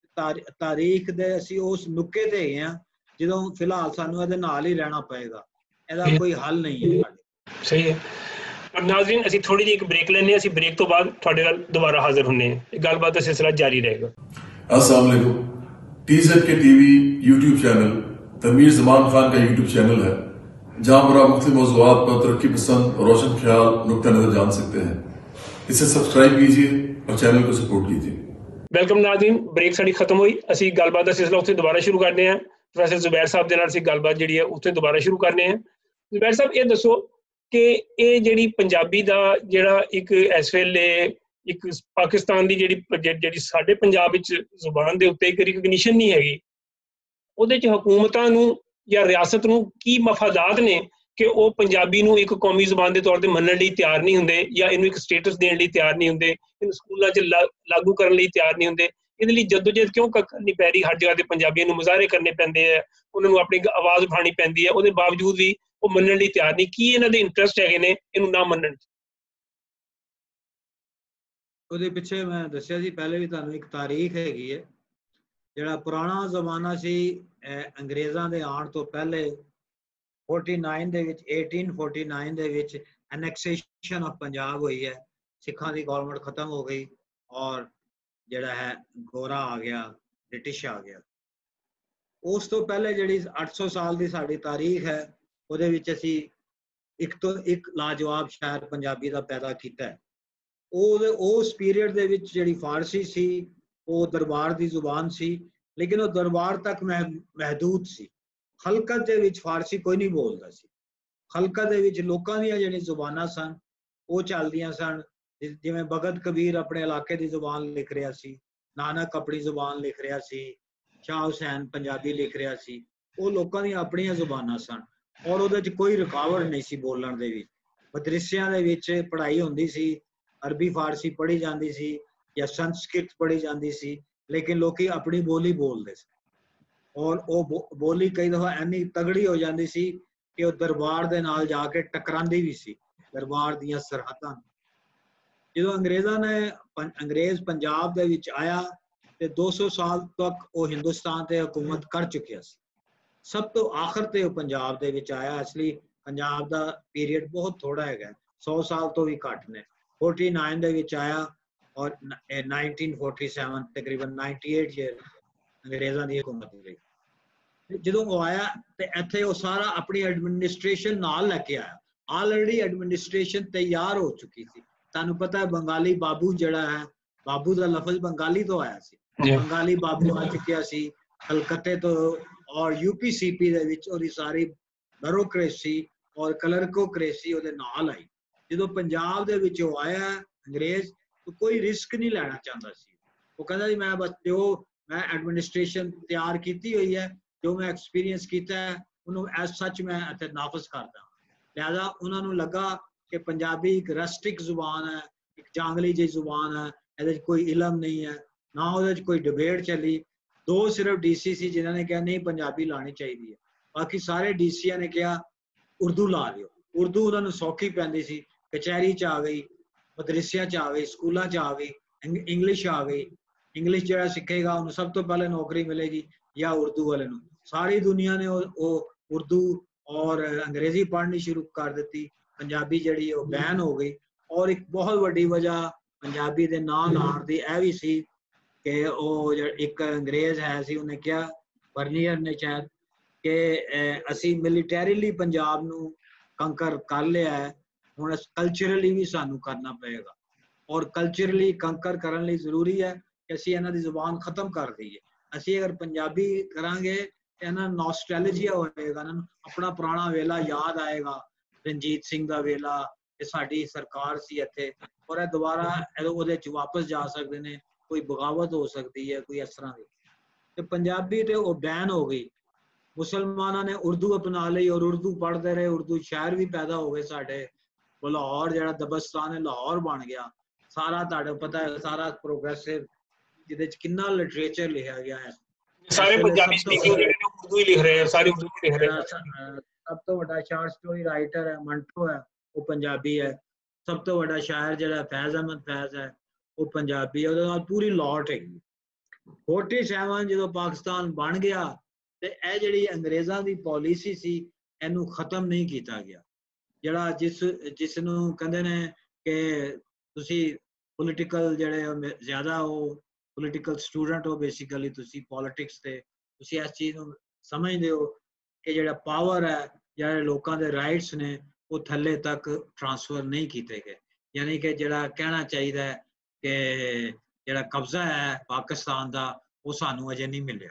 ਤਾਰੀਖ ਦੇ ਅਸੀਂ ਉਸ ਨੁੱਕੇ ਤੇ ਹੈਗੇ ਹਾਂ ਜਦੋਂ ਫਿਲਹਾਲ ਸਾਨੂੰ ਇਹਦੇ ਨਾਲ ਹੀ ਰਹਿਣਾ ਪਏਗਾ, ਇਹਦਾ ਕੋਈ ਹੱਲ ਨਹੀਂ ਹੈ ਸਾਡੇ। ਸਹੀ ਹੈ। ਨਾਜ਼ਰੀਨ, ਅਸੀਂ ਥੋੜੀ ਜਿਹੀ ਇੱਕ ਬ੍ਰੇਕ ਲੈਂਦੇ ਹਾਂ। ਅਸੀਂ ਬ੍ਰੇਕ ਤੋਂ ਬਾਅਦ ਤੁਹਾਡੇ ਨਾਲ ਦੁਬਾਰਾ ਹਾਜ਼ਰ ਹੁੰਦੇ ਹਾਂ। ਇਹ ਗੱਲਬਾਤ ਦਾ ਸਿਲਸਿਲਾ ਜਾਰੀ रहेगा। अस्सलाम वालेकुम। टीज़ेड के TV YouTube channel Tamir Zaman Khan का यूट्यूब चैनल है, जहां पर आप मुख्तलिफ मौज़ूआत पर तरक्की पसंद और रोशन ख्याल नुक्ता नजर जान सकते हैं। इसे सब्सक्राइब कीजिए और चैनल को सपोर्ट कीजिए। ਵੈਲਕਮ ਨਾਜ਼ਰੀਨ, ਬ੍ਰੇਕ ਸਾਡੀ ਖਤਮ ਹੋਈ। ਅਸੀਂ ਗੱਲਬਾਤ ਦਾ ਸਿਲਸਿਲਾ ਉੱਥੇ ਦੁਬਾਰਾ ਸ਼ੁਰੂ ਕਰਦੇ ਹਾਂ। ਪ੍ਰੋਫੈਸਰ ਜ਼ੁਬੈਰ ਸਾਹਿਬ ਦੇ ਨਾਲ ਅਸੀਂ ਗੱਲਬਾਤ ਜਿਹੜੀ ਹੈ ਉੱਥੇ ਦੁਬਾਰਾ ਸ਼ੁਰੂ ਕਰਨੇ ਹਾਂ। ਜ਼ੁਬੈਰ ਸਾਹਿਬ, ਇਹ ਦੱਸੋ ਕਿ ਇਹ ਜਿਹੜੀ ਪੰਜਾਬੀ ਦਾ ਜਿਹੜਾ ਇੱਕ ਇਸ ਵੇਲੇ ਇੱਕ ਪਾਕਿਸਤਾਨ ਦੀ ਜਿਹੜੀ ਜਿਹੜੀ ਸਾਡੇ ਪੰਜਾਬ ਵਿੱਚ ਜ਼ੁਬਾਨ ਦੇ ਉੱਤੇ ਇੱਕ ਰਿਕਗਨੀਸ਼ਨ ਨਹੀਂ ਹੈਗੀ, ਉਹਦੇ 'ਚ ਹਕੂਮਤਾਂ ਨੂੰ ਜਾਂ ਰਿਆਸਤ ਨੂੰ ਕੀ ਮਫਾਦਾਤ ਨੇ ਕਿ ਉਹ ਪੰਜਾਬੀ ਨੂੰ ਇੱਕ ਕੌਮੀ ਜ਼ੁਬਾਨ ਦੇ ਤੌਰ ਤੇ ਮੰਨਣ ਲਈ ਤਿਆਰ ਨਹੀਂ ਹੁੰਦੇ ਜਾਂ ਇਹਨੂੰ ਇੱਕ ਸਟੇਟਸ ਦੇਣ ਲਈ ਤਿਆਰ ਨਹੀਂ ਹੁੰਦੇ, ਇਹਨੂੰ ਸਕੂਲਾਂ 'ਚ ਲਾਗੂ ਕਰਨ ਲਈ ਤਿਆਰ ਨਹੀਂ ਹੁੰਦੇ। ਇਹਦੇ ਲਈ ਜਦੋਜਹਿਦ ਕਿਉਂ ਕਰਨੀ ਪੈ ਰਹੀ? ਹਰ ਜਗ੍ਹਾ ਤੇ ਪੰਜਾਬੀਆਂ ਨੂੰ ਮੁਜ਼ਾਹਰੇ ਕਰਨੇ ਪੈਂਦੇ ਆ, ਉਹਨਾਂ ਨੂੰ ਆਪਣੀ ਆਵਾਜ਼ ਉਠਾਉਣੀ ਪੈਂਦੀ ਹੈ, ਉਹਦੇ ਬਾਵਜੂਦ ਵੀ ਉਹ ਮੰਨਣ ਲਈ ਤਿਆਰ ਨਹੀਂ। ਕੀ ਇਹਨਾਂ ਦੇ ਇੰਟਰਸਟ ਹੈਗੇ ਨੇ ਇਹਨੂੰ ਨਾ ਮੰਨਣ 'ਚ? ਉਹਦੇ ਪਿੱਛੇ ਮੈਂ ਦੱਸਿਆ ਸੀ ਪਹਿਲੇ ਵੀ ਤੁਹਾਨੂੰ, ਇੱਕ ਤਾਰੀਖ ਹੈਗੀ ਹੈ। ਜਿਹੜਾ ਪੁਰਾਣਾ ਜ਼ਮਾਨਾ ਸੀ ਅੰਗਰੇਜ਼ਾਂ ਦੇ ਆਉਣ ਤੋਂ ਪਹਿਲੇ ਉਨਤਾਲੀ ਦੇ ਵਿੱਚ ਅਠਾਰਾਂ ਸੌ ਉਨਤਾਲੀ ਦੇ ਵਿੱਚ ਐਨੈਕਸੇਸ਼ਨ ਆਫ ਪੰਜਾਬ ਹੋਈ ਹੈ, ਸਿੱਖਾਂ ਦੀ ਗਵਰਨਮੈਂਟ ਖਤਮ ਹੋ ਗਈ ਔਰ ਜਿਹੜਾ ਹੈ ਗੋਰਾ ਆ ਗਿਆ, ਬ੍ਰਿਟਿਸ਼ ਆ ਗਿਆ। ਉਸ ਤੋਂ ਪਹਿਲੇ ਜਿਹੜੀ ਅੱਠ ਸੌ ਸਾਲ ਦੀ ਸਾਡੀ ਤਾਰੀਖ ਹੈ ਉਹਦੇ ਵਿੱਚ ਅਸੀਂ ਇੱਕ ਤੋਂ ਇੱਕ ਲਾਜਵਾਬ ਸ਼ਾਇਰ ਪੰਜਾਬੀ ਦਾ ਪੈਦਾ ਕੀਤਾ ਹੈ। ਉਹ ਉਸ ਪੀਰੀਅਡ ਦੇ ਵਿੱਚ ਜਿਹੜੀ ਫਾਰਸੀ ਸੀ ਉਹ ਦਰਬਾਰ ਦੀ ਜ਼ੁਬਾਨ ਸੀ, ਲੇਕਿਨ ਉਹ ਦਰਬਾਰ ਤੱਕ ਮਹ ਮਹਿਦੂਦ ਸੀ। ਖਲਕਤ ਦੇ ਵਿੱਚ ਫਾਰਸੀ ਕੋਈ ਨਹੀਂ ਬੋਲਦਾ ਸੀ। ਖਲਕਤ ਦੇ ਵਿੱਚ ਲੋਕਾਂ ਦੀਆਂ ਜਿਹੜੀਆਂ ਜ਼ੁਬਾਨਾਂ ਸਨ ਉਹ ਚੱਲਦੀਆਂ ਸਨ, ਜਿਵੇਂ ਭਗਤ ਕਬੀਰ ਆਪਣੇ ਇਲਾਕੇ ਦੀ ਜ਼ੁਬਾਨ ਲਿਖ ਰਿਹਾ ਸੀ, ਨਾਨਕ ਆਪਣੀ ਜ਼ੁਬਾਨ ਲਿਖ ਰਿਹਾ ਸੀ, ਸ਼ਾਹ ਹੁਸੈਨ ਪੰਜਾਬੀ ਲਿਖ ਰਿਹਾ ਸੀ। ਉਹ ਲੋਕਾਂ ਦੀਆਂ ਆਪਣੀਆਂ ਜ਼ੁਬਾਨਾਂ ਸਨ ਔਰ ਉਹਦੇ 'ਚ ਕੋਈ ਰੁਕਾਵਟ ਨਹੀਂ ਸੀ ਬੋਲਣ ਦੇ ਵਿੱਚ। ਮਦਰਸਿਆਂ ਦੇ ਵਿੱਚ ਪੜ੍ਹਾਈ ਹੁੰਦੀ ਸੀ, ਅਰਬੀ ਫਾਰਸੀ ਪੜ੍ਹੀ ਜਾਂਦੀ ਸੀ ਜਾਂ ਸੰਸਕ੍ਰਿਤ ਪੜ੍ਹੀ ਜਾਂਦੀ ਸੀ, ਲੇਕਿਨ ਲੋਕੀ ਆਪਣੀ ਬੋਲੀ ਬੋਲਦੇ ਸੀ ਔਰ ਉਹ ਬੋਲੀ ਕਈ ਦਫਾ ਇੰਨੀ ਤਗੜੀ ਹੋ ਜਾਂਦੀ ਸੀ ਕਿ ਉਹ ਦਰਬਾਰ ਦੇ ਨਾਲ ਜਾ ਕੇ ਟਕਰਾਂਦੀ ਵੀ ਸੀ, ਦਰਬਾਰ ਦੀਆਂ ਸਰਹੱਦਾਂ। ਜਦੋਂ ਅੰਗਰੇਜ਼ਾਂ ਨੇ ਅੰਗਰੇਜ਼ ਪੰਜਾਬ ਦੇ ਵਿੱਚ ਆਇਆ ਤੇ ਦੋ ਸੌ ਸਾਲ ਤੱਕ ਉਹ ਹਿੰਦੁਸਤਾਨ ਤੇ ਹਕੂਮਤ ਕਰ ਚੁੱਕਿਆ ਸੀ। ਸਭ ਤੋਂ ਆਖਰ ਤੇ ਉਹ ਪੰਜਾਬ ਦੇ ਵਿੱਚ ਆਇਆ। ਇਸ ਲਈ ਪੰਜਾਬ ਦਾ ਪੀਰੀਅਡ ਬਹੁਤ ਥੋੜਾ ਹੈਗਾ, ਸੌ ਸਾਲ ਤੋਂ ਵੀ ਘੱਟ ਨੇ। ਉਨਤਾਲੀ ਦੇ ਵਿੱਚ ਆਇਆ ਔਰ ਉੱਨੀ ਸੌ ਸੈਂਤਾਲੀ ਤਕਰੀਬਨ ਅਠਾਨਵੇਂ ਈਅਰ ਅੰਗਰੇਜ਼ਾਂ ਦੀ ਹਕੂਮਤ ਰਹੀ। ਜਦੋਂ ਉਹ ਆਇਆ ਤੇ ਇੱਥੇ ਉਹ ਸਾਰਾ ਆਪਣੀ ਐਡਮਿਨਿਸਟ੍ਰੇਸ਼ਨ ਨਾਲ ਲੈ ਕੇ ਆਇਆ। ਆਲਰੇਡੀ ਐਡਮਿਨਿਸਟ੍ਰੇਸ਼ਨ ਤਿਆਰ ਹੋ ਚੁੱਕੀ ਸੀ। ਤੁਹਾਨੂੰ ਪਤਾ ਹੈ ਬੰਗਾਲੀ ਬਾਬੂ ਜਿਹੜਾ ਹੈ, ਬਾਬੂ ਦਾ ਲਫ਼ਜ਼ ਬੰਗਾਲੀ ਤੋਂ ਆਇਆ ਸੀ। ਬੰਗਾਲੀ ਬਾਬੂ ਆ ਚੁੱਕਿਆ ਸੀ ਕਲਕੱਤੇ ਤੋਂ ਔਰ ਯੂਪੀ ਸੀਪੀ ਦੇ ਵਿੱਚ ਉਹਦੀ ਸਾਰੀ ਬਿਊਰੋਕ੍ਰੇਸੀ ਔਰ ਕਲਰਕੋਕ੍ਰੇਸੀ ਉਹਦੇ ਨਾਲ ਆਈ। ਜਦੋਂ ਪੰਜਾਬ ਦੇ ਵਿੱਚ ਉਹ ਆਇਆ ਅੰਗਰੇਜ਼, ਕੋਈ ਰਿਸਕ ਨਹੀਂ ਲੈਣਾ ਚਾਹੁੰਦਾ ਸੀ। ਉਹ ਕਹਿੰਦਾ ਜੀ ਮੈਂ ਬਸ ਜੋ ਮੈਂ ਐਡਮਿਨਿਸਟ੍ਰੇਸ਼ਨ ਤਿਆਰ ਕੀਤੀ ਹੋਈ ਹੈ, ਜੋ ਮੈਂ ਐਕਸਪੀਰੀਅੰਸ ਕੀਤਾ ਹੈ ਉਹਨੂੰ ਐਸ ਸੱਚ ਮੈਂ ਇੱਥੇ ਨਾਫਜ਼ ਕਰਦਾ। ਲਿਹਾਜ਼ਾ ਉਹਨਾਂ ਨੂੰ ਲੱਗਾ ਕਿ ਪੰਜਾਬੀ ਇੱਕ ਰਸਟਿਕ ਜ਼ੁਬਾਨ ਹੈ, ਇੱਕ ਜਾਂਗਲੀ ਜਿਹੀ ਜ਼ੁਬਾਨ ਹੈ, ਇਹਦੇ 'ਚ ਕੋਈ ਇਲਮ ਨਹੀਂ ਹੈ, ਨਾ ਉਹਦੇ 'ਚ ਕੋਈ ਡਿਬੇਟ ਚੱਲੀ। ਦੋ ਸਿਰਫ ਡੀ ਸੀ ਸੀ ਜਿਨ੍ਹਾਂ ਨੇ ਕਿਹਾ ਨਹੀਂ ਪੰਜਾਬੀ ਲਾਉਣੀ ਚਾਹੀਦੀ ਹੈ, ਬਾਕੀ ਸਾਰੇ ਡੀ ਸੀਆਂ ਨੇ ਕਿਹਾ ਉਰਦੂ ਲਾ ਦਿਓ। ਉਰਦੂ ਉਹਨਾਂ ਨੂੰ ਸੌਖੀ ਪੈਂਦੀ ਸੀ, ਕਚਹਿਰੀ 'ਚ ਆ ਗਈ, ਮਦਰਸਿਆਂ 'ਚ ਆ ਗਈ, ਸਕੂਲਾਂ 'ਚ ਆ ਗਈ, ਇੰਗਲਿਸ਼ ਆ ਗਈ। ਇੰਗਲਿਸ਼ ਜਿਹੜਾ ਸਿੱਖੇਗਾ ਉਹਨੂੰ ਸਭ ਤੋਂ ਪਹਿਲੇ ਨੌਕਰੀ ਮਿਲੇਗੀ ਜਾਂ ਉਰਦੂ ਵਾਲੇ ਨੂੰ। ਸਾਰੀ ਦੁਨੀਆ ਨੇ ਉਹ, ਉਹ ਉਰਦੂ ਔਰ ਅੰਗਰੇਜ਼ੀ ਪੜ੍ਹਨੀ ਸ਼ੁਰੂ ਕਰ ਦਿੱਤੀ। ਪੰਜਾਬੀ ਜਿਹੜੀ ਉਹ ਬੈਨ ਹੋ ਗਈ ਔਰ ਇੱਕ ਬਹੁਤ ਵੱਡੀ ਵਜ੍ਹਾ ਪੰਜਾਬੀ ਦੇ ਨਾਂ ਲਾਉਣ ਦੀ ਇਹ ਵੀ ਸੀ ਕਿ ਉਹ ਇੱਕ ਅੰਗਰੇਜ਼ ਹੈ ਸੀ, ਉਹਨੇ ਕਿਹਾ, ਬਰਨੀਅਰ ਨੇ ਸ਼ਾਇਦ, ਕਿ ਅਸੀਂ ਮਿਲੀਟੈਰੀਲੀ ਪੰਜਾਬ ਨੂੰ ਕੰਕਰ ਕਰ ਲਿਆ ਹੈ, ਹੁਣ ਕਲਚਰਲੀ ਵੀ ਸਾਨੂੰ ਕਰਨਾ ਪਏਗਾ ਔਰ ਕਲਚਰਲੀ ਕੰਕਰ ਕਰਨ ਲਈ ਜ਼ਰੂਰੀ ਹੈ ਕਿ ਅਸੀਂ ਇਹਨਾਂ ਦੀ ਜ਼ੁਬਾਨ ਖਤਮ ਕਰ ਦਈਏ। ਅਸੀਂ ਅਗਰ ਪੰਜਾਬੀ ਕਰਾਂਗੇ ਇਹਨਾਂ ਨੂੰ ਨੌਸਟੈਲਜੀਆ ਹੋਏਗਾ, ਇਹਨਾਂ ਨੂੰ ਆਪਣਾ ਪੁਰਾਣਾ ਵੇਲਾ ਯਾਦ ਆਏਗਾ, ਰਣਜੀਤ ਸਿੰਘ ਦਾ ਵੇਲਾ, ਇਹ ਸਾਡੀ ਸਰਕਾਰ ਸੀ ਇੱਥੇ ਔਰ ਇਹ ਦੁਬਾਰਾ ਉਹਦੇ 'ਚ ਵਾਪਸ ਜਾ ਸਕਦੇ ਨੇ, ਕੋਈ ਬਗਾਵਤ ਹੋ ਸਕਦੀ ਹੈ, ਕੋਈ ਇਸ ਤਰ੍ਹਾਂ ਦੀ। ਤੇ ਪੰਜਾਬੀ ਤੇ ਉਹ ਬੈਨ ਹੋ ਗਈ। ਮੁਸਲਮਾਨਾਂ ਨੇ ਉਰਦੂ ਅਪਣਾ ਲਈ ਔਰ ਉਰਦੂ ਪੜ੍ਹਦੇ ਰਹੇ, ਉਰਦੂ ਸ਼ਾਇਰ ਵੀ ਪੈਦਾ ਹੋ ਗਏ ਸਾਡੇ। ਲਾਹੌਰ ਜਿਹੜਾ ਦਬਸਤਾਨ ਹੈ ਲਾਹੌਰ ਬਣ ਗਿਆ ਸਾਰਾ, ਤੁਹਾਨੂੰ ਪਤਾ ਹੈ ਸਾਰਾ ਪ੍ਰੋਗਰੈਸਿਵ, ਜਿਹਦੇ 'ਚ ਕਿੰਨਾ ਲਿਟਰੇਚਰ ਲਿਖਿਆ ਗਿਆ ਹੈ। ਸਾਰੇ ਪੰਜਾਬੀ ਸਪੀਕਿੰਗ ਜਿਹੜੇ ਨੇ ਉਰਦੂ ਹੀ ਲਿਖ ਰਹੇ ਆ, ਸਾਰੇ ਉਰਦੂ ਹੀ ਲਿਖ ਰਹੇ ਆ। ਸਭ ਤੋਂ ਵੱਡਾ ਸ਼ਾਰਟ ਸਟੋਰੀ ਰਾਈਟਰ ਹੈ ਮੰਟੋ ਹੈ, ਉਹ ਪੰਜਾਬੀ ਹੈ। ਸਭ ਤੋਂ ਵੱਡਾ ਸ਼ਾਇਰ ਜਿਹੜਾ ਫੈਜ਼ ਅਹਿਮਦ ਫੈਜ਼ ਹੈ, ਉਹ ਪੰਜਾਬੀ ਹੈ। ਉਹਦੇ ਨਾਲ ਪੂਰੀ ਲੌਟ ਹੈਗੀ। ਸੈਂਤਾਲੀ ਜਦੋਂ ਪਾਕਿਸਤਾਨ ਬਣ ਗਿਆ ਤੇ ਇਹ ਜਿਹੜੀ ਅੰਗਰੇਜ਼ਾਂ ਦੀ ਪਾਲਿਸੀ ਸੀ ਇਹਨੂੰ ਖਤਮ ਨਹੀਂ ਕੀਤਾ ਗਿਆ। ਜਿਹੜਾ ਜਿਸ ਜਿਸ ਨੂੰ ਕਹਿੰਦੇ ਨੇ ਕਿ ਤੁਸੀਂ ਪੋਲੀਟੀਕਲ ਜਿਹੜੇ ਜ਼ਿਆਦਾ ਉਹ ਪੋਲੀਟੀਕਲ ਸਟੂਡੈਂਟ ਹੋ, ਬੇਸਿਕਲੀ ਤੁਸੀਂ ਪੋਲੀਟਿਕਸ ਤੇ ਤੁਸੀਂ ਇਸ ਚੀਜ਼ ਨੂੰ ਸਮਝਦੇ ਹੋ ਕਿ ਜਿਹੜਾ ਪਾਵਰ ਹੈ, ਜਿਹੜੇ ਲੋਕਾਂ ਦੇ ਰਾਈਟਸ ਨੇ ਉਹ ਥੱਲੇ ਤੱਕ ਟ੍ਰਾਂਸਫਰ ਨਹੀਂ ਕੀਤੇ ਗਏ। ਯਾਨੀ ਕਿ ਜਿਹੜਾ ਕਹਿਣਾ ਚਾਹੀਦਾ ਹੈ ਕਿ ਜਿਹੜਾ ਕਬਜ਼ਾ ਹੈ ਪਾਕਿਸਤਾਨ ਦਾ ਉਹ ਸਾਨੂੰ ਅਜੇ ਨਹੀਂ ਮਿਲਿਆ,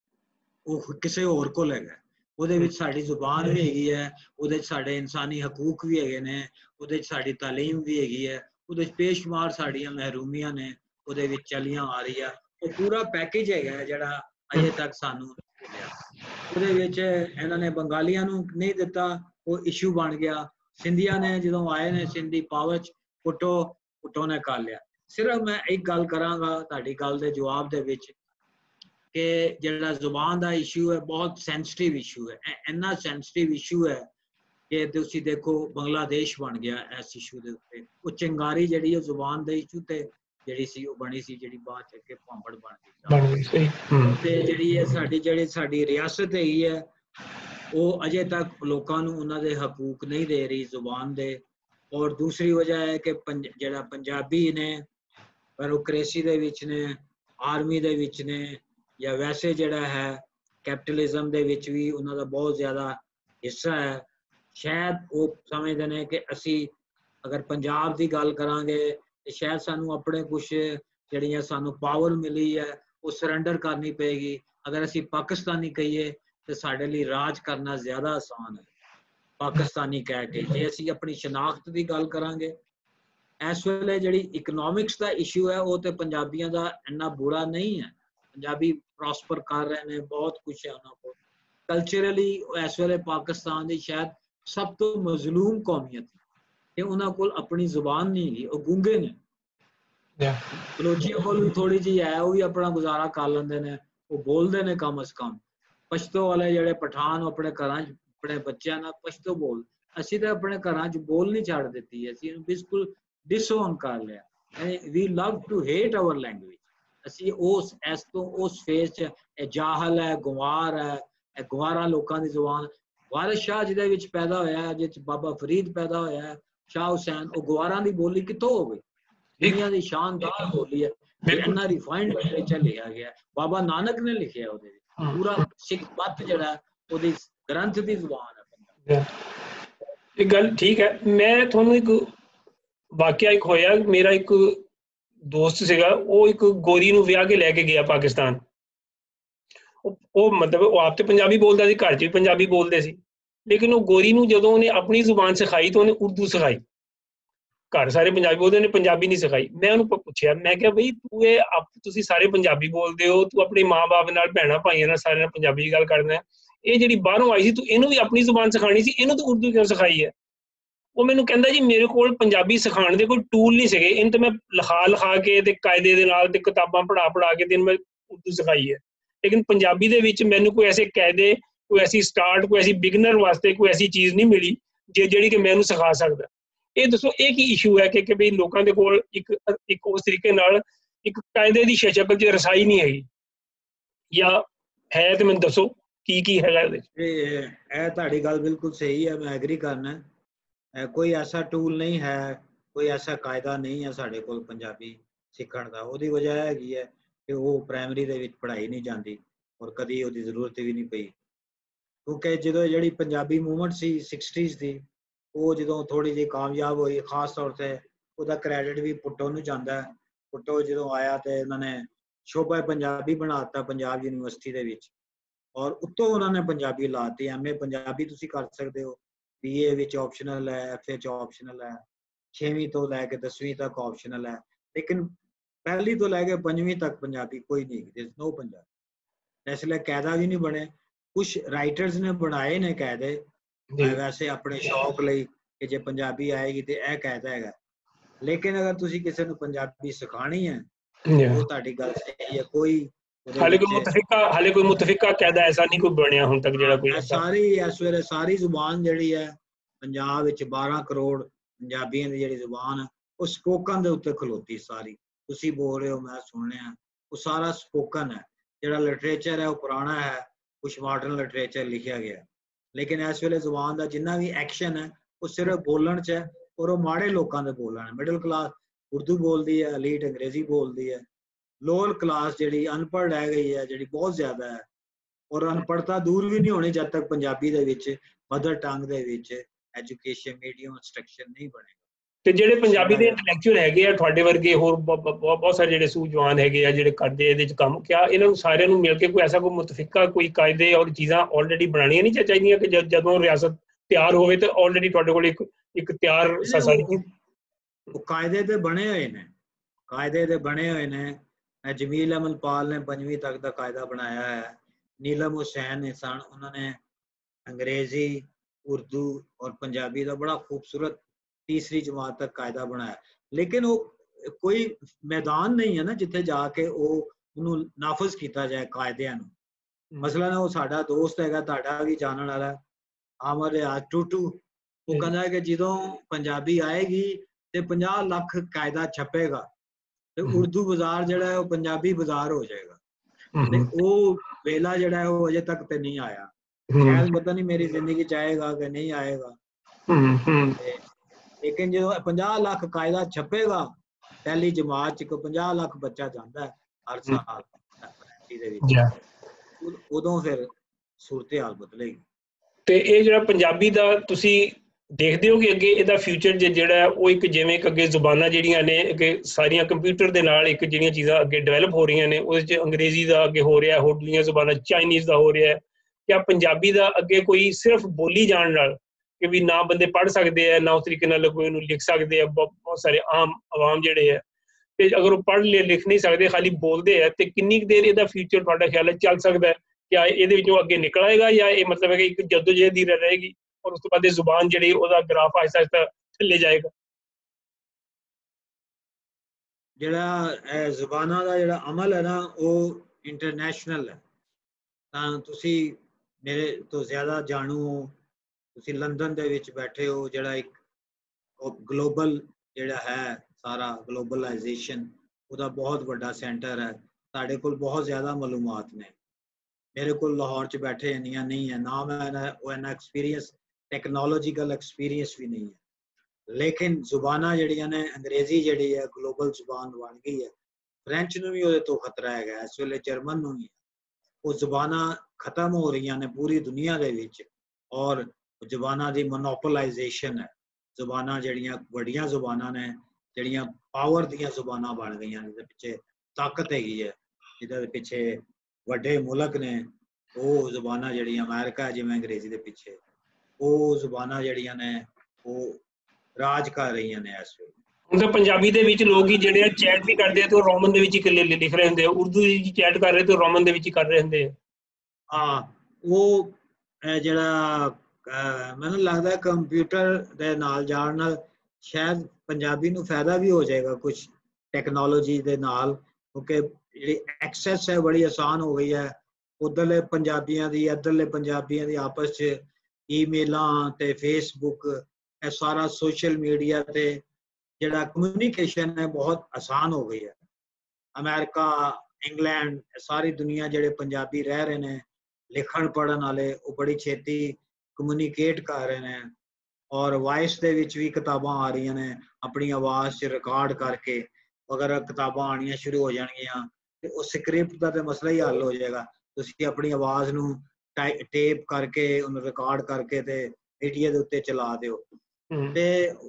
ਉਹ ਕਿਸੇ ਹੋਰ ਕੋਲ ਹੈਗਾ। ਉਹਦੇ ਵਿੱਚ ਸਾਡੀ ਜ਼ੁਬਾਨ ਵੀ ਹੈਗੀ ਹੈ, ਉਹਦੇ 'ਚ ਸਾਡੇ ਇਨਸਾਨੀ ਹਕੂਕ ਵੀ ਹੈਗੇ ਨੇ, ਉਹਦੇ 'ਚ ਸਾਡੀ ਤਾਲੀਮ ਵੀ ਹੈਗੀ ਹੈ, ਉਹਦੇ 'ਚ ਬੇਸ਼ੁਮਾਰ ਸਾਡੀਆਂ ਮਹਿਰੂਮੀਆਂ ਨੇ ਉਹਦੇ ਵਿੱਚ ਚਲੀਆਂ ਆ ਰਹੀ ਆ। ਉਹ ਪੂਰਾ ਪੈਕੇਜ ਹੈਗਾ ਜਿਹੜਾ ਅਜੇ ਤੱਕ ਸਾਨੂੰ ਮਿਲਿਆ। ਉਹਦੇ ਵਿੱਚ ਇਹਨਾਂ ਨੇ ਬੰਗਾਲੀਆਂ ਨੂੰ ਨਹੀਂ ਦਿੱਤਾ, ਉਹ ਇਸ਼ੂ ਬਣ ਗਿਆ। ਸਿੰਧੀਆਂ ਨੇ ਜਦੋਂ ਆਏ ਨੇ ਸਿੰਧੀ ਪਾਵਚ ਪੁੱਟੋ ਪੁੱਟੋ ਨੇ ਕਰ ਲਿਆ। ਸਿਰਫ ਮੈਂ ਇੱਕ ਗੱਲ ਕਰਾਂਗਾ ਤੁਹਾਡੀ ਗੱਲ ਦੇ ਜਵਾਬ ਦੇ ਵਿੱਚ ਕਿ ਜਿਹੜਾ ਜ਼ੁਬਾਨ ਦਾ ਇਸ਼ੂ ਹੈ ਬਹੁਤ ਸੈਂਸਿਟਿਵ ਇਸ਼ੂ ਹੈ। ਇੰਨਾ ਸੈਂਸਿਟਿਵ ਇਸ਼ੂ ਹੈ ਕਿ ਤੁਸੀਂ ਦੇਖੋ ਬੰਗਲਾਦੇਸ਼ ਬਣ ਗਿਆ ਇਸ ਇਸ਼ੂ ਦੇ ਉੱਤੇ। ਉਹ ਚਿੰਗਾਰੀ ਜਿਹੜੀ ਉਹ ਜ਼ੁਬਾਨ ਦੇ ਇਸ਼ੂ ਤੇ ਜਿਹੜੀ ਸੀ ਉਹ ਬਣੀ ਸੀ, ਜਿਹੜੀ ਬਾਅਦ ਚ ਅੱਗੇ ਭਾਂਬੜ ਬਣ ਗਈ। ਤੇ ਜਿਹੜੀ ਹੈ ਸਾਡੀ ਜਿਹੜੀ ਸਾਡੀ ਰਿਆਸਤ ਹੈਗੀ ਹੈ ਉਹ ਅਜੇ ਤੱਕ ਲੋਕਾਂ ਨੂੰ ਉਹਨਾਂ ਦੇ ਹਕੂਕ ਨਹੀਂ ਦੇ ਰਹੀ ਜ਼ੁਬਾਨ ਦੇ। ਔਰ ਦੂਸਰੀ ਵਜ੍ਹਾ ਹੈ ਕਿ ਪੰਜ ਜਿਹੜਾ ਪੰਜਾਬੀ ਨੇ ਬਿਊਰੋਕ੍ਰੇਸੀ ਦੇ ਵਿੱਚ ਨੇ, ਆਰਮੀ ਦੇ ਵਿੱਚ ਨੇ, ਜਾਂ ਵੈਸੇ ਜਿਹੜਾ ਹੈ ਕੈਪੀਟਲਿਜ਼ਮ ਦੇ ਵਿੱਚ ਵੀ ਉਹਨਾਂ ਦਾ ਬਹੁਤ ਜ਼ਿਆਦਾ ਹਿੱਸਾ ਹੈ। ਸ਼ਾਇਦ ਉਹ ਸਮਝਦੇ ਨੇ ਕਿ ਅਸੀਂ ਅਗਰ ਪੰਜਾਬ ਦੀ ਗੱਲ ਕਰਾਂਗੇ ਤੇ ਸ਼ਾਇਦ ਸਾਨੂੰ ਆਪਣੇ ਕੁਛ ਜਿਹੜੀਆਂ ਸਾਨੂੰ ਪਾਵਰ ਮਿਲੀ ਹੈ ਉਹ ਸਰੈਂਡਰ ਕਰਨੀ ਪਏਗੀ। ਅਗਰ ਅਸੀਂ ਪਾਕਿਸਤਾਨੀ ਕਹੀਏ ਤੇ ਸਾਡੇ ਲਈ ਰਾਜ ਕਰਨਾ ਜ਼ਿਆਦਾ ਆਸਾਨ ਹੈ ਪਾਕਿਸਤਾਨੀ ਕਹਿ ਕੇ। ਜੇ ਅਸੀਂ ਆਪਣੀ ਸ਼ਨਾਖਤ ਦੀ ਗੱਲ ਕਰਾਂਗੇ ਇਸ ਵੇਲੇ ਜਿਹੜੀ ਇਕਨੋਮਿਕਸ ਦਾ ਇਸ਼ੂ ਹੈ ਉਹ ਤੇ ਪੰਜਾਬੀਆਂ ਦਾ ਇੰਨਾ ਬੁਰਾ ਨਹੀਂ ਹੈ। ਪੰਜਾਬੀ ਪ੍ਰੋਸਪਰ ਕਰ ਰਹੇ ਨੇ, ਬਹੁਤ ਕੁਛ ਹੈ ਉਹਨਾਂ ਕੋਲ। ਕਲਚਰਲੀ ਇਸ ਵੇਲੇ ਪਾਕਿਸਤਾਨ ਦੀ ਸ਼ਾਇਦ ਸਭ ਤੋਂ ਮਜ਼ਲੂਮ ਕੌਮੀਅਤ ਕਿ ਉਹਨਾਂ ਕੋਲ ਆਪਣੀ ਜ਼ੁਬਾਨ ਨਹੀਂ ਹੈਗੀ, ਉਹ ਗੂੰਗੇ ਨੇ। ਬਲੋਚੀਆਂ ਕੋਲ ਵੀ ਥੋੜੀ ਜਿਹੀ ਹੈ, ਉਹ ਵੀ ਆਪਣਾ ਗੁਜ਼ਾਰਾ ਕਰ ਲੈਂਦੇ ਨੇ, ਉਹ ਬੋਲਦੇ ਨੇ ਕਮ ਅਜ਼ ਕਮ। ਪਸ਼ਤੋ ਵਾਲੇ ਜਿਹੜੇ ਪਠਾਨ ਆਪਣੇ ਘਰਾਂ 'ਚ ਆਪਣੇ ਬੱਚਿਆਂ ਨਾਲ ਪਸ਼ਤੋ ਬੋਲ, ਅਸੀਂ ਤਾਂ ਆਪਣੇ ਘਰਾਂ 'ਚ ਬੋਲ ਨਹੀਂ ਛੱਡ ਦਿੱਤੀ, ਅਸੀਂ ਇਹਨੂੰ ਬਿਲਕੁਲ ਡਿਸਓਨ ਕਰ ਲਿਆ। We love to hate our language. ਅਸੀਂ ਉਸ ਇਸ ਤੋਂ ਉਸ ਫੇਸ 'ਚ ਇਹ ਜਾਹਲ ਹੈ, ਗੁਆਰ ਹੈ, ਇਹ ਗੁਆਰਾ ਲੋਕਾਂ ਦੀ ਜ਼ੁਬਾਨ। ਵਾਰਿਸ ਸ਼ਾਹ ਜਿਹਦੇ ਵਿੱਚ ਪੈਦਾ ਹੋਇਆ, ਜਿਹਦੇ 'ਚ ਬਾਬਾ ਫਰੀਦ ਪੈਦਾ ਹੋਇਆ, ਸ਼ਾਹ ਹੁਸੈਨ, ਉਹ ਗੁਆਰਾਂ ਦੀ ਬੋਲੀ ਕਿੱਥੋਂ ਹੋ ਗਈ? ਦੁਨੀਆ ਦੀ ਸ਼ਾਨਦਾਰ ਬੋਲੀ ਹੈ, ਇੰਨਾ ਰਿਫਾਈਨਡ ਲਿਟਰੇਚਰ ਲਿਖਿਆ ਗਿਆ। ਬਾਬਾ ਨਾਨਕ ਨੇ ਲਿਖਿਆ ਉਹਦੇ ਵਿੱਚ ਪੂਰਾ ਸਿੱਖ ਮੱਤ ਜਿਹੜਾ ਉਹਦੀ ਗ੍ਰੰਥ ਦੀ ਜ਼ੁਬਾਨ ਹੈ। ਇਹ ਗੱਲ ਠੀਕ ਹੈ। ਮੈਂ ਤੁਹਾਨੂੰ ਇੱਕ ਵਾਕਿਆ ਇੱਕ ਹੋਇਆ, ਮੇਰਾ ਇੱਕ ਦੋਸਤ ਸੀਗਾ, ਉਹ ਇੱਕ ਗੋਰੀ ਨੂੰ ਵਿਆਹ ਕੇ ਲੈ ਕੇ ਗਿਆ ਪਾਕਿਸਤਾਨ। ਉਹ ਉਹ ਮਤਲਬ ਉਹ ਆਪ ਤੇ ਪੰਜਾਬੀ ਬੋਲਦਾ ਸੀ, ਘਰ 'ਚ ਵੀ ਪੰਜਾਬੀ ਬੋਲਦੇ ਸੀ, ਲੇਕਿਨ ਉਹ ਗੋਰੀ ਨੂੰ ਜਦੋਂ ਉਹਨੇ ਆਪਣੀ ਜ਼ੁਬਾਨ ਸਿਖਾਈ ਤਾਂ ਉਹਨੇ ਉਰਦੂ ਸਿਖਾਈ। ਘਰ ਸਾਰੇ ਪੰਜਾਬੀ ਬੋਲਦੇ ਨੇ, ਪੰਜਾਬੀ ਨਹੀਂ ਸਿਖਾਈ। ਮੈਂ ਉਹਨੂੰ ਪੁੱਛਿਆ, ਮੈਂ ਕਿਹਾ ਬਈ ਤੂੰ ਇਹ ਆਪ ਤੁਸੀਂ ਸਾਰੇ ਪੰਜਾਬੀ ਬੋਲਦੇ ਹੋ, ਤੂੰ ਆਪਣੇ ਮਾਂ ਬਾਪ ਨਾਲ, ਭੈਣਾਂ ਭਾਈਆਂ ਨਾਲ, ਸਾਰਿਆਂ ਨਾਲ ਪੰਜਾਬੀ ਦੀ ਗੱਲ ਕਰਦਾ, ਇਹ ਜਿਹੜੀ ਬਾਹਰੋਂ ਆਈ ਸੀ ਤੂੰ ਇਹਨੂੰ ਵੀ ਆਪਣੀ ਜ਼ੁਬਾਨ ਸਿਖਾਉਣੀ ਸੀ, ਇਹਨੂੰ ਤੂੰ ਉਰਦੂ ਕਿਉਂ ਸਿਖਾਈ ਹੈ? ਉਹ ਮੈਨੂੰ ਕਹਿੰਦਾ ਜੀ ਮੇਰੇ ਕੋਲ ਪੰਜਾਬੀ ਸਿਖਾਉਣ ਦੇ ਕੋਈ ਟੂਲ ਨਹੀਂ ਸੀਗੇ, ਇਹਨੂੰ ਤਾਂ ਮੈਂ ਲਿਖਾ ਲਿਖਾ ਕੇ ਤੇ ਕਾਇਦੇ ਦੇ ਨਾਲ ਤੇ ਕਿਤਾਬਾਂ ਪੜ੍ਹਾ ਪੜ੍ਹਾ ਕੇ ਤੇ ਮੈਂ ਉਰਦੂ ਸਿਖਾਈ ਹੈ, ਲੇਕਿਨ ਪੰਜਾਬੀ ਦੇ ਵਿੱਚ ਮੈਨੂੰ ਕੋਈ ਐਸੇ ਕਾਇਦੇ, ਕੋਈ ਐਸੀ ਸਟਾਰਟ, ਕੋਈ ਐਸੀ ਬਿਗਨਰ ਵਾਸਤੇ ਕੋਈ ਐਸੀ ਚੀਜ਼ ਨਹੀਂ ਮਿਲੀ ਜੇ ਜਿਹੜੀ ਕਿ ਮੈਂ ਇਹਨੂੰ ਸਿਖਾ ਸਕਦਾ। ਇਹ ਦੱਸੋ ਇਹ ਕੀ ਇਸ਼ੂ ਹੈ ਕਿ ਵੀ ਲੋਕਾਂ ਦੇ ਕੋਲ ਇੱਕ ਇੱਕ ਉਸ ਤਰੀਕੇ ਨਾਲ ਇੱਕ ਕਾਇਦੇ ਦੀ ਸ਼ਕਲ 'ਚ ਰਸਾਈ ਨਹੀਂ ਹੈਗੀ, ਜਾਂ ਹੈ ਤੇ ਮੈਨੂੰ ਦੱਸੋ ਕੀ ਕੀ ਹੈਗਾ ਇਹਦੇ 'ਚ? ਇਹ ਤੁਹਾਡੀ ਗੱਲ ਬਿਲਕੁਲ ਸਹੀ ਹੈ, ਮੈਂ ਐਗਰੀ ਕਰਨਾ। ਕੋਈ ਐਸਾ ਟੂਲ ਨਹੀਂ ਹੈ, ਕੋਈ ਐਸਾ ਕਾਇਦਾ ਨਹੀਂ ਹੈ ਸਾਡੇ ਕੋਲ ਪੰਜਾਬੀ ਸਿੱਖਣ ਦਾ। ਉਹਦੀ ਵਜ੍ਹਾ ਹੈਗੀ ਹੈ ਕਿ ਉਹ ਪ੍ਰਾਇਮਰੀ ਦੇ ਵਿੱਚ ਪੜ੍ਹਾਈ ਨਹੀਂ ਜਾਂਦੀ ਔਰ ਕਦੀ ਉਹਦੀ ਜ਼ਰੂਰਤ ਵੀ ਨਹੀਂ ਪਈ, ਕਿਉਂਕਿ ਜਦੋਂ ਜਿਹੜੀ ਪੰਜਾਬੀ ਮੂਵਮੈਂਟ ਸੀ ਸਿਕਸਟੀਜ਼ ਦੀ, ਉਹ ਜਦੋਂ ਥੋੜ੍ਹੀ ਜਿਹੀ ਕਾਮਯਾਬ ਹੋਈ, ਖਾਸ ਤੌਰ 'ਤੇ ਉਹਦਾ ਕ੍ਰੈਡਿਟ ਵੀ ਭੁੱਟੋ ਨੂੰ ਜਾਂਦਾ ਹੈ। ਭੁੱਟੋ ਜਦੋਂ ਆਇਆ ਤੇ ਉਹਨਾਂ ਨੇ ਸ਼ੋਭਾ ਪੰਜਾਬੀ ਬਣਾ ਦਿੱਤਾ ਪੰਜਾਬ ਯੂਨੀਵਰਸਿਟੀ ਦੇ ਵਿੱਚ, ਔਰ ਉੱਤੋਂ ਉਹਨਾਂ ਨੇ ਪੰਜਾਬੀ ਲਾਤੀ। ਐਮ ਏ ਪੰਜਾਬੀ ਤੁਸੀਂ ਕਰ ਸਕਦੇ ਹੋ, ਬੀ ਏ ਵਿੱਚ ਆਪਸ਼ਨਲ ਹੈ, ਐਫ ਏ 'ਚ ਆਪਸ਼ਨਲ ਹੈ, ਛੇਵੀਂ ਤੋਂ ਲੈ ਕੇ ਦਸਵੀਂ ਤੱਕ ਆਪਸ਼ਨਲ ਹੈ, ਲੇਕਿਨ ਪਹਿਲੀ ਤੋਂ ਲੈ ਕੇ ਪੰਜਵੀਂ ਤੱਕ ਪੰਜਾਬੀ ਕੋਈ ਨਹੀਂ, ਦੇयर इज नो ਪੰਜਾਬੀ। ਇਸ ਲਈ ਕਾਇਦਾ ਵੀ ਨਹੀਂ ਬਣੇ। ਕੁਛ ਰਾਈਟਰਸ ਨੇ ਬਣਾਏ ਨੇ ਕਾਇਦੇ ਵੈਸੇ ਆਪਣੇ ਸ਼ੌਕ ਲਈ ਕਿ ਜੇ ਪੰਜਾਬੀ ਆਏਗੀ ਤੇ ਇਹ ਕਾਇਦਾ ਹੈਗਾ, ਲੇਕਿਨ ਅਗਰ ਤੁਸੀਂ ਕਿਸੇ ਨੂੰ ਪੰਜਾਬੀ ਸਿਖਾਣੀ ਹੈ ਉਹ ਤੁਹਾਡੀ ਗੱਲ ਸਹੀ ਹੈ, ਕੋਈ ਹਾਲੇ ਕੋਈ ਮੁਤਫਿਕਾ ਹਾਲੇ ਕੋਈ ਮੁਤਫਿਕਾ ਕਾਇਦਾ ਐਸਾ ਨਹੀਂ ਕੋਈ ਬਣਿਆ ਹੁਣ ਤੱਕ ਜਿਹੜਾ ਕੋਈ ਸਾਰੀ ਇਸ ਵੇਲੇ ਸਾਰੀ ਜ਼ੁਬਾਨ ਜਿਹੜੀ ਹੈ ਪੰਜਾਬ ਵਿੱਚ ਬਾਰਾਂ ਕਰੋੜ ਪੰਜਾਬੀਆਂ ਦੀ ਜਿਹੜੀ ਜ਼ੁਬਾਨ ਹੈ ਉਹ ਸਪੋਕਨ ਦੇ ਉੱਤੇ ਖਲੋਤੀ ਸਾਰੀ। ਤੁਸੀਂ ਬੋਲ ਰਹੇ ਹੋ, ਮੈਂ ਸੁਣ ਰਿਹਾ, ਉਹ ਸਾਰਾ ਸਪੋਕਨ ਹੈ। ਜਿਹੜਾ ਲਿਟਰੇਚਰ ਹੈ ਉਹ ਪੁਰਾਣਾ ਹੈ, ਕੁਛ ਮਾਡਰਨ ਲਿਟਰੇਚਰ ਲਿਖਿਆ ਗਿਆ, ਲੇਕਿਨ ਇਸ ਵੇਲੇ ਜ਼ੁਬਾਨ ਦਾ ਜਿੰਨਾ ਵੀ ਐਕਸ਼ਨ ਹੈ ਉਹ ਸਿਰਫ ਬੋਲਣ 'ਚ ਹੈ, ਔਰ ਉਹ ਮਾੜੇ ਲੋਕਾਂ ਦੇ ਬੋਲਣ ਹੈ। ਮਿਡਲ ਕਲਾਸ ਉਰਦੂ ਬੋਲਦੀ ਹੈ, ਐਲੀਟ ਅੰਗਰੇਜ਼ੀ ਬੋਲਦੀ ਹੈ, ਲੋਅਰ ਕਲਾਸ ਜਿਹੜੀ ਅਨਪੜ੍ਹ ਰਹਿ ਗਈ ਹੈ, ਜਿਹੜੀ ਬਹੁਤ ਜ਼ਿਆਦਾ ਹੈ, ਔਰ ਅਨਪੜ੍ਹਤਾ ਦੂਰ ਵੀ ਨਹੀਂ ਹੋਣੀ ਜਦ ਤੱਕ ਪੰਜਾਬੀ ਦੇ ਵਿੱਚ ਮਦਰ ਟੰਗ ਦੇ ਵਿੱਚ ਐਜੂਕੇਸ਼ਨ ਮੀਡੀਅਮ ਸਟਰਕਚਰ ਨਹੀਂ ਬਣੇਗਾ। ਤੇ ਜਿਹੜੇ ਪੰਜਾਬੀ ਦੇ ਇੰਟੈਲੈਕਚੁਅਲ ਹੈਗੇ ਆ ਤੁਹਾਡੇ ਵਰਗੇ ਹੋਰ ਬਹੁਤ ਸਾਰੇ ਜਿਹੜੇ ਸੂਝਵਾਨ ਹੈਗੇ ਆ ਜਿਹੜੇ ਕਰਦੇ ਇਹਦੇ 'ਚ ਕੰਮ, ਕਿਆ ਇਹਨਾਂ ਨੂੰ ਸਾਰਿਆਂ ਨੂੰ ਮਿਲ ਕੇ ਕੋਈ ਐਸਾ ਕੋਈ ਮੁਤਫਿਕਾ ਕੋਈ ਕਾਇਦੇ ਔਰ ਚੀਜ਼ਾਂ ਆਲਰੇਡੀ ਬਣਾਉਣੀਆਂ ਨਹੀਂ ਚਾਹੀਦੀਆਂ ਕਿ ਜਦੋਂ ਰਿਆਸਤ ਤਿਆਰ ਹੋਵੇ ਤੇ ਆਲਰੇਡੀ ਤੁਹਾਡੇ ਕੋਲ ਇੱਕ ਇੱਕ ਤਿਆਰ ਸਾਰੀ ਉਹ ਕਾਇਦੇ ਤੇ ਬਣੇ ਹੋਏ ਨੇ, ਕਾਇਦੇ ਤੇ ਬਣੇ ਹੋਏ ਨੇ। ਜਮੀਲ ਅਮਲਪਾਲ ਨੇ ਪੰਜਵੀਂ ਤੱਕ ਦਾ ਕਾਇਦਾ ਬਣਾਇਆ ਹੈ, ਨੀਲਮ ਹੁਸੈਨ ਨੇ ਸਨ, ਉਹਨਾਂ ਨੇ ਅੰਗਰੇਜ਼ੀ उर्दू और पंजाबी का बड़ा खूबसूरत तीसरी जमात तक कायदा बनाया, लेकिन वो कोई मैदान नहीं है ना जिथे जाके वो उन्होंने नाफज किया जाए कायदियां नूं। मसलन वो साडा दोस्त है, तुहाडा भी जानने वाला आमर रियाज टूटू, वो कहता है कि जो पंजाबी आएगी तो पचास लाख कायदा छपेगा तो उर्दू बाजार जड़ा है वो पंजाबी बाजार हो जाएगा। ते वो वेला जड़ा है वो अजे तक ते नहीं आया, शायद पता नहीं मेरी जिंदगी च आएगा कि नहीं आएगा। लेकिन जो पचास लाख कायदा छपेगा पहली जमात च पचास लाख बच्चा जाता है हर साल, उदों फिर सूरत हाल बदलेगी। ਤੇ ਇਹ ਜਿਹੜਾ ਪੰਜਾਬੀ ਦਾ ਤੁਸੀਂ ਦੇਖਦੇ ਹੋ ਕਿ ਅੱਗੇ ਇਹਦਾ ਫਿਊਚਰ ਜਿਹੜਾ ਉਹ ਇੱਕ ਜਿਵੇਂ ਕਿ ਅੱਗੇ ਜ਼ੁਬਾਨਾਂ ਜਿਹੜੀਆਂ ਨੇ ਅੱਗੇ ਸਾਰੀਆਂ ਕੰਪਿਊਟਰ ਦੇ ਨਾਲ ਇੱਕ ਜਿਹੜੀਆਂ ਚੀਜ਼ਾਂ ਅੱਗੇ ਡਿਵੈਲਪ ਹੋ ਰਹੀਆਂ ਨੇ ਉਹਦੇ 'ਚ ਅੰਗਰੇਜ਼ੀ ਦਾ ਅੱਗੇ ਹੋ ਰਿਹਾ, ਹੋਰਲੀਆਂ ਜ਼ੁਬਾਨਾਂ ਚਾਈਨੀਜ਼ ਦਾ ਹੋ ਰਿਹਾ, ਕਿਆ ਪੰਜਾਬੀ ਦਾ ਅੱਗੇ ਕੋਈ ਸਿਰਫ ਬੋਲੀ ਜਾਣ ਨਾਲ ਕਿ ਵੀ ਨਾ ਬੰਦੇ ਪੜ੍ਹ ਸਕਦੇ ਆ ਨਾ ਉਸ ਤਰੀਕੇ ਨਾਲ ਕੋਈ ਉਹਨੂੰ ਲਿਖ ਸਕਦੇ ਆ, ਬਹੁਤ ਸਾਰੇ ਆਮ ਆਵਾਮ ਜਿਹੜੇ ਆ ਤੇ ਅਗਰ ਉਹ ਪੜ੍ਹ ਲਿਖ ਨਹੀਂ ਸਕਦੇ ਖਾਲੀ ਬੋਲਦੇ ਆ ਤੇ ਕਿੰਨੀ ਕੁ ਦੇਰ ਇਹਦਾ ਫਿਊਚਰ ਤੁਹਾਡਾ ਖਿਆਲ ਹੈ ਚੱਲ ਸਕਦਾ? क्या ਇਹਦੇ ਵਿੱਚੋਂ ਅੱਗੇ ਨਿਕਲ ਆਏਗਾ ਜਾਂ ਇਹ ਮਤਲਬ ਹੈ ਕਿ ਇੱਕ ਜਦੋਜਹਿਦ ਹੀ ਰਹੇਗੀ ਔਰ ਉਸ ਤੋਂ ਬਾਅਦ ਇਹ ਜ਼ੁਬਾਨ ਜਿਹੜੀ ਉਹਦਾ ਗ੍ਰਾਫ ਆਹਿਸਤਾ ਆਹਿਸਤਾ ਥੱਲੇ ਜਾਏਗਾ? ਜਿਹੜਾ ਜ਼ੁਬਾਨਾਂ ਦਾ ਜਿਹੜਾ ਅਮਲ ਹੈ ਨਾ ਉਹ ਇੰਟਰਨੈਸ਼ਨਲ ਹੈ। ਤਾਂ ਤੁਸੀਂ ਮੇਰੇ ਤੋਂ ਜ਼ਿਆਦਾ ਜਾਣੂ ਹੋ, ਤੁਸੀਂ ਲੰਡਨ ਦੇ ਵਿੱਚ ਬੈਠੇ ਹੋ ਜਿਹੜਾ ਇੱਕ ਗਲੋਬਲ ਜਿਹੜਾ ਹੈ ਸਾਰਾ ਗਲੋਬਲਾਈਜੇਸ਼ਨ ਉਹਦਾ ਬਹੁਤ ਵੱਡਾ ਸੈਂਟਰ ਹੈ। ਸਾਡੇ ਕੋਲ ਬਹੁਤ ਜ਼ਿਆਦਾ ਮਾਲੂਮਾਤ ਨੇ, मेरे को लाहौर च बैठे इन्नियां नहीं है ना, मैं वो इन्ना एक्सपीरियंस टेक्नोलॉजिकल एक्सपीरियंस भी नहीं है। लेकिन जुबाना जड़ियां ने अंग्रेजी जड़ी है ग्लोबल जुबान बन गई है, फ्रेंच नूं भी उहदे तो खतरा है, इस वेले जर्मन नूं भी वो जुबाना खत्म हो रही ने पूरी दुनिया दे विच और जुबाना दी मोनोपोलाइजेशन है। जुबाना जड़ियां वड्डियां जुबाना ने जड़ियां पावर दियां जुबाना बन गई ने, पिछे ताकत हैगी है, जिहदे पिछे ਵੱਡੇ ਮੁਲਕ ਨੇ ਉਹ ਜ਼ੁਬਾਨਾਂ ਜਿਹੜੀਆਂ ਅਮਰੀਕਾ ਜਿਵੇਂ ਅੰਗਰੇਜ਼ੀ ਦੇ ਪਿੱਛੇ ਉਹ ਜ਼ੁਬਾਨਾਂ ਜਿਹੜੀਆਂ ਨੇ ਉਹ ਰਾਜ ਕਰ ਰਹੀਆਂ ਨੇ ਇਸ ਵੇਲੇ। ਹੁਣ ਤਾਂ ਪੰਜਾਬੀ ਦੇ ਵਿੱਚ ਲੋਕ ਹੀ ਜਿਹੜੇ ਆ ਚੈਟ ਵੀ ਕਰਦੇ ਆ ਤੇ ਉਹ ਰੋਮਨ ਦੇ ਵਿੱਚ ਹੀ ਲਿਖ ਰਹੇ ਹੁੰਦੇ ਆ, ਉਰਦੂ ਦੀ ਚੈਟ ਕਰ ਰਹੇ ਤੇ ਰੋਮਨ ਦੇ ਵਿੱਚ ਹੀ ਕਰ ਰਹੇ ਹੁੰਦੇ ਆ। ਹਾਂ ਉਹ ਜਿਹੜਾ ਮੈਨੂੰ ਲੱਗਦਾ ਕੰਪਿਊਟਰ ਦੇ ਨਾਲ ਜਾਣ ਨਾਲ ਸ਼ਾਇਦ ਪੰਜਾਬੀ ਨੂੰ ਫਾਇਦਾ ਵੀ ਹੋ ਜਾਏਗਾ ਕੁਝ ਟੈਕਨੋਲੋਜੀ ਦੇ ਨਾਲ, ਕਿਉਂਕਿ ਜਿਹੜੀ ਐਕਸੈਸ ਹੈ ਬੜੀ ਆਸਾਨ ਹੋ ਗਈ ਹੈ। ਉੱਧਰਲੇ ਪੰਜਾਬੀਆਂ ਦੀ ਇੱਧਰਲੇ ਪੰਜਾਬੀਆਂ ਦੀ ਆਪਸ 'ਚ ਈਮੇਲਾਂ ਤੇ ਫੇਸਬੁੱਕ ਇਹ ਸਾਰਾ ਸੋਸ਼ਲ ਮੀਡੀਆ ਤੇ ਜਿਹੜਾ ਕਮਿਊਨੀਕੇਸ਼ਨ ਹੈ ਬਹੁਤ ਆਸਾਨ ਹੋ ਗਈ ਹੈ। ਅਮਰੀਕਾ, ਇੰਗਲੈਂਡ, ਸਾਰੀ ਦੁਨੀਆ ਜਿਹੜੇ ਪੰਜਾਬੀ ਰਹਿ ਰਹੇ ਨੇ ਲਿਖਣ ਪੜ੍ਹਨ ਵਾਲੇ ਉਹ ਬੜੀ ਛੇਤੀ ਕਮਿਊਨੀਕੇਟ ਕਰ ਰਹੇ ਨੇ ਔਰ ਵਾਇਸ ਦੇ ਵਿੱਚ ਵੀ ਕਿਤਾਬਾਂ ਆ ਰਹੀਆਂ ਨੇ ਆਪਣੀ ਆਵਾਜ਼ 'ਚ ਰਿਕਾਰਡ ਕਰਕੇ। ਅਗਰ ਕਿਤਾਬਾਂ ਆਉਣੀਆਂ ਸ਼ੁਰੂ ਹੋ ਜਾਣਗੀਆਂ ਤੇ ਉਹ ਸਕ੍ਰਿਪਟ ਦਾ ਤੇ ਮਸਲਾ ਹੀ ਹੱਲ ਹੋ ਜਾਏਗਾ। ਤੁਸੀਂ ਆਪਣੀ ਆਵਾਜ਼ ਨੂੰ ਟੇਪ ਕਰਕੇ ਉਹਨੂੰ ਰਿਕਾਰਡ ਕਰਕੇ ਤੇ ਮੀਡੀਆ ਦੇ ਉੱਤੇ ਚਲਾ ਦਿਓ ਤੇ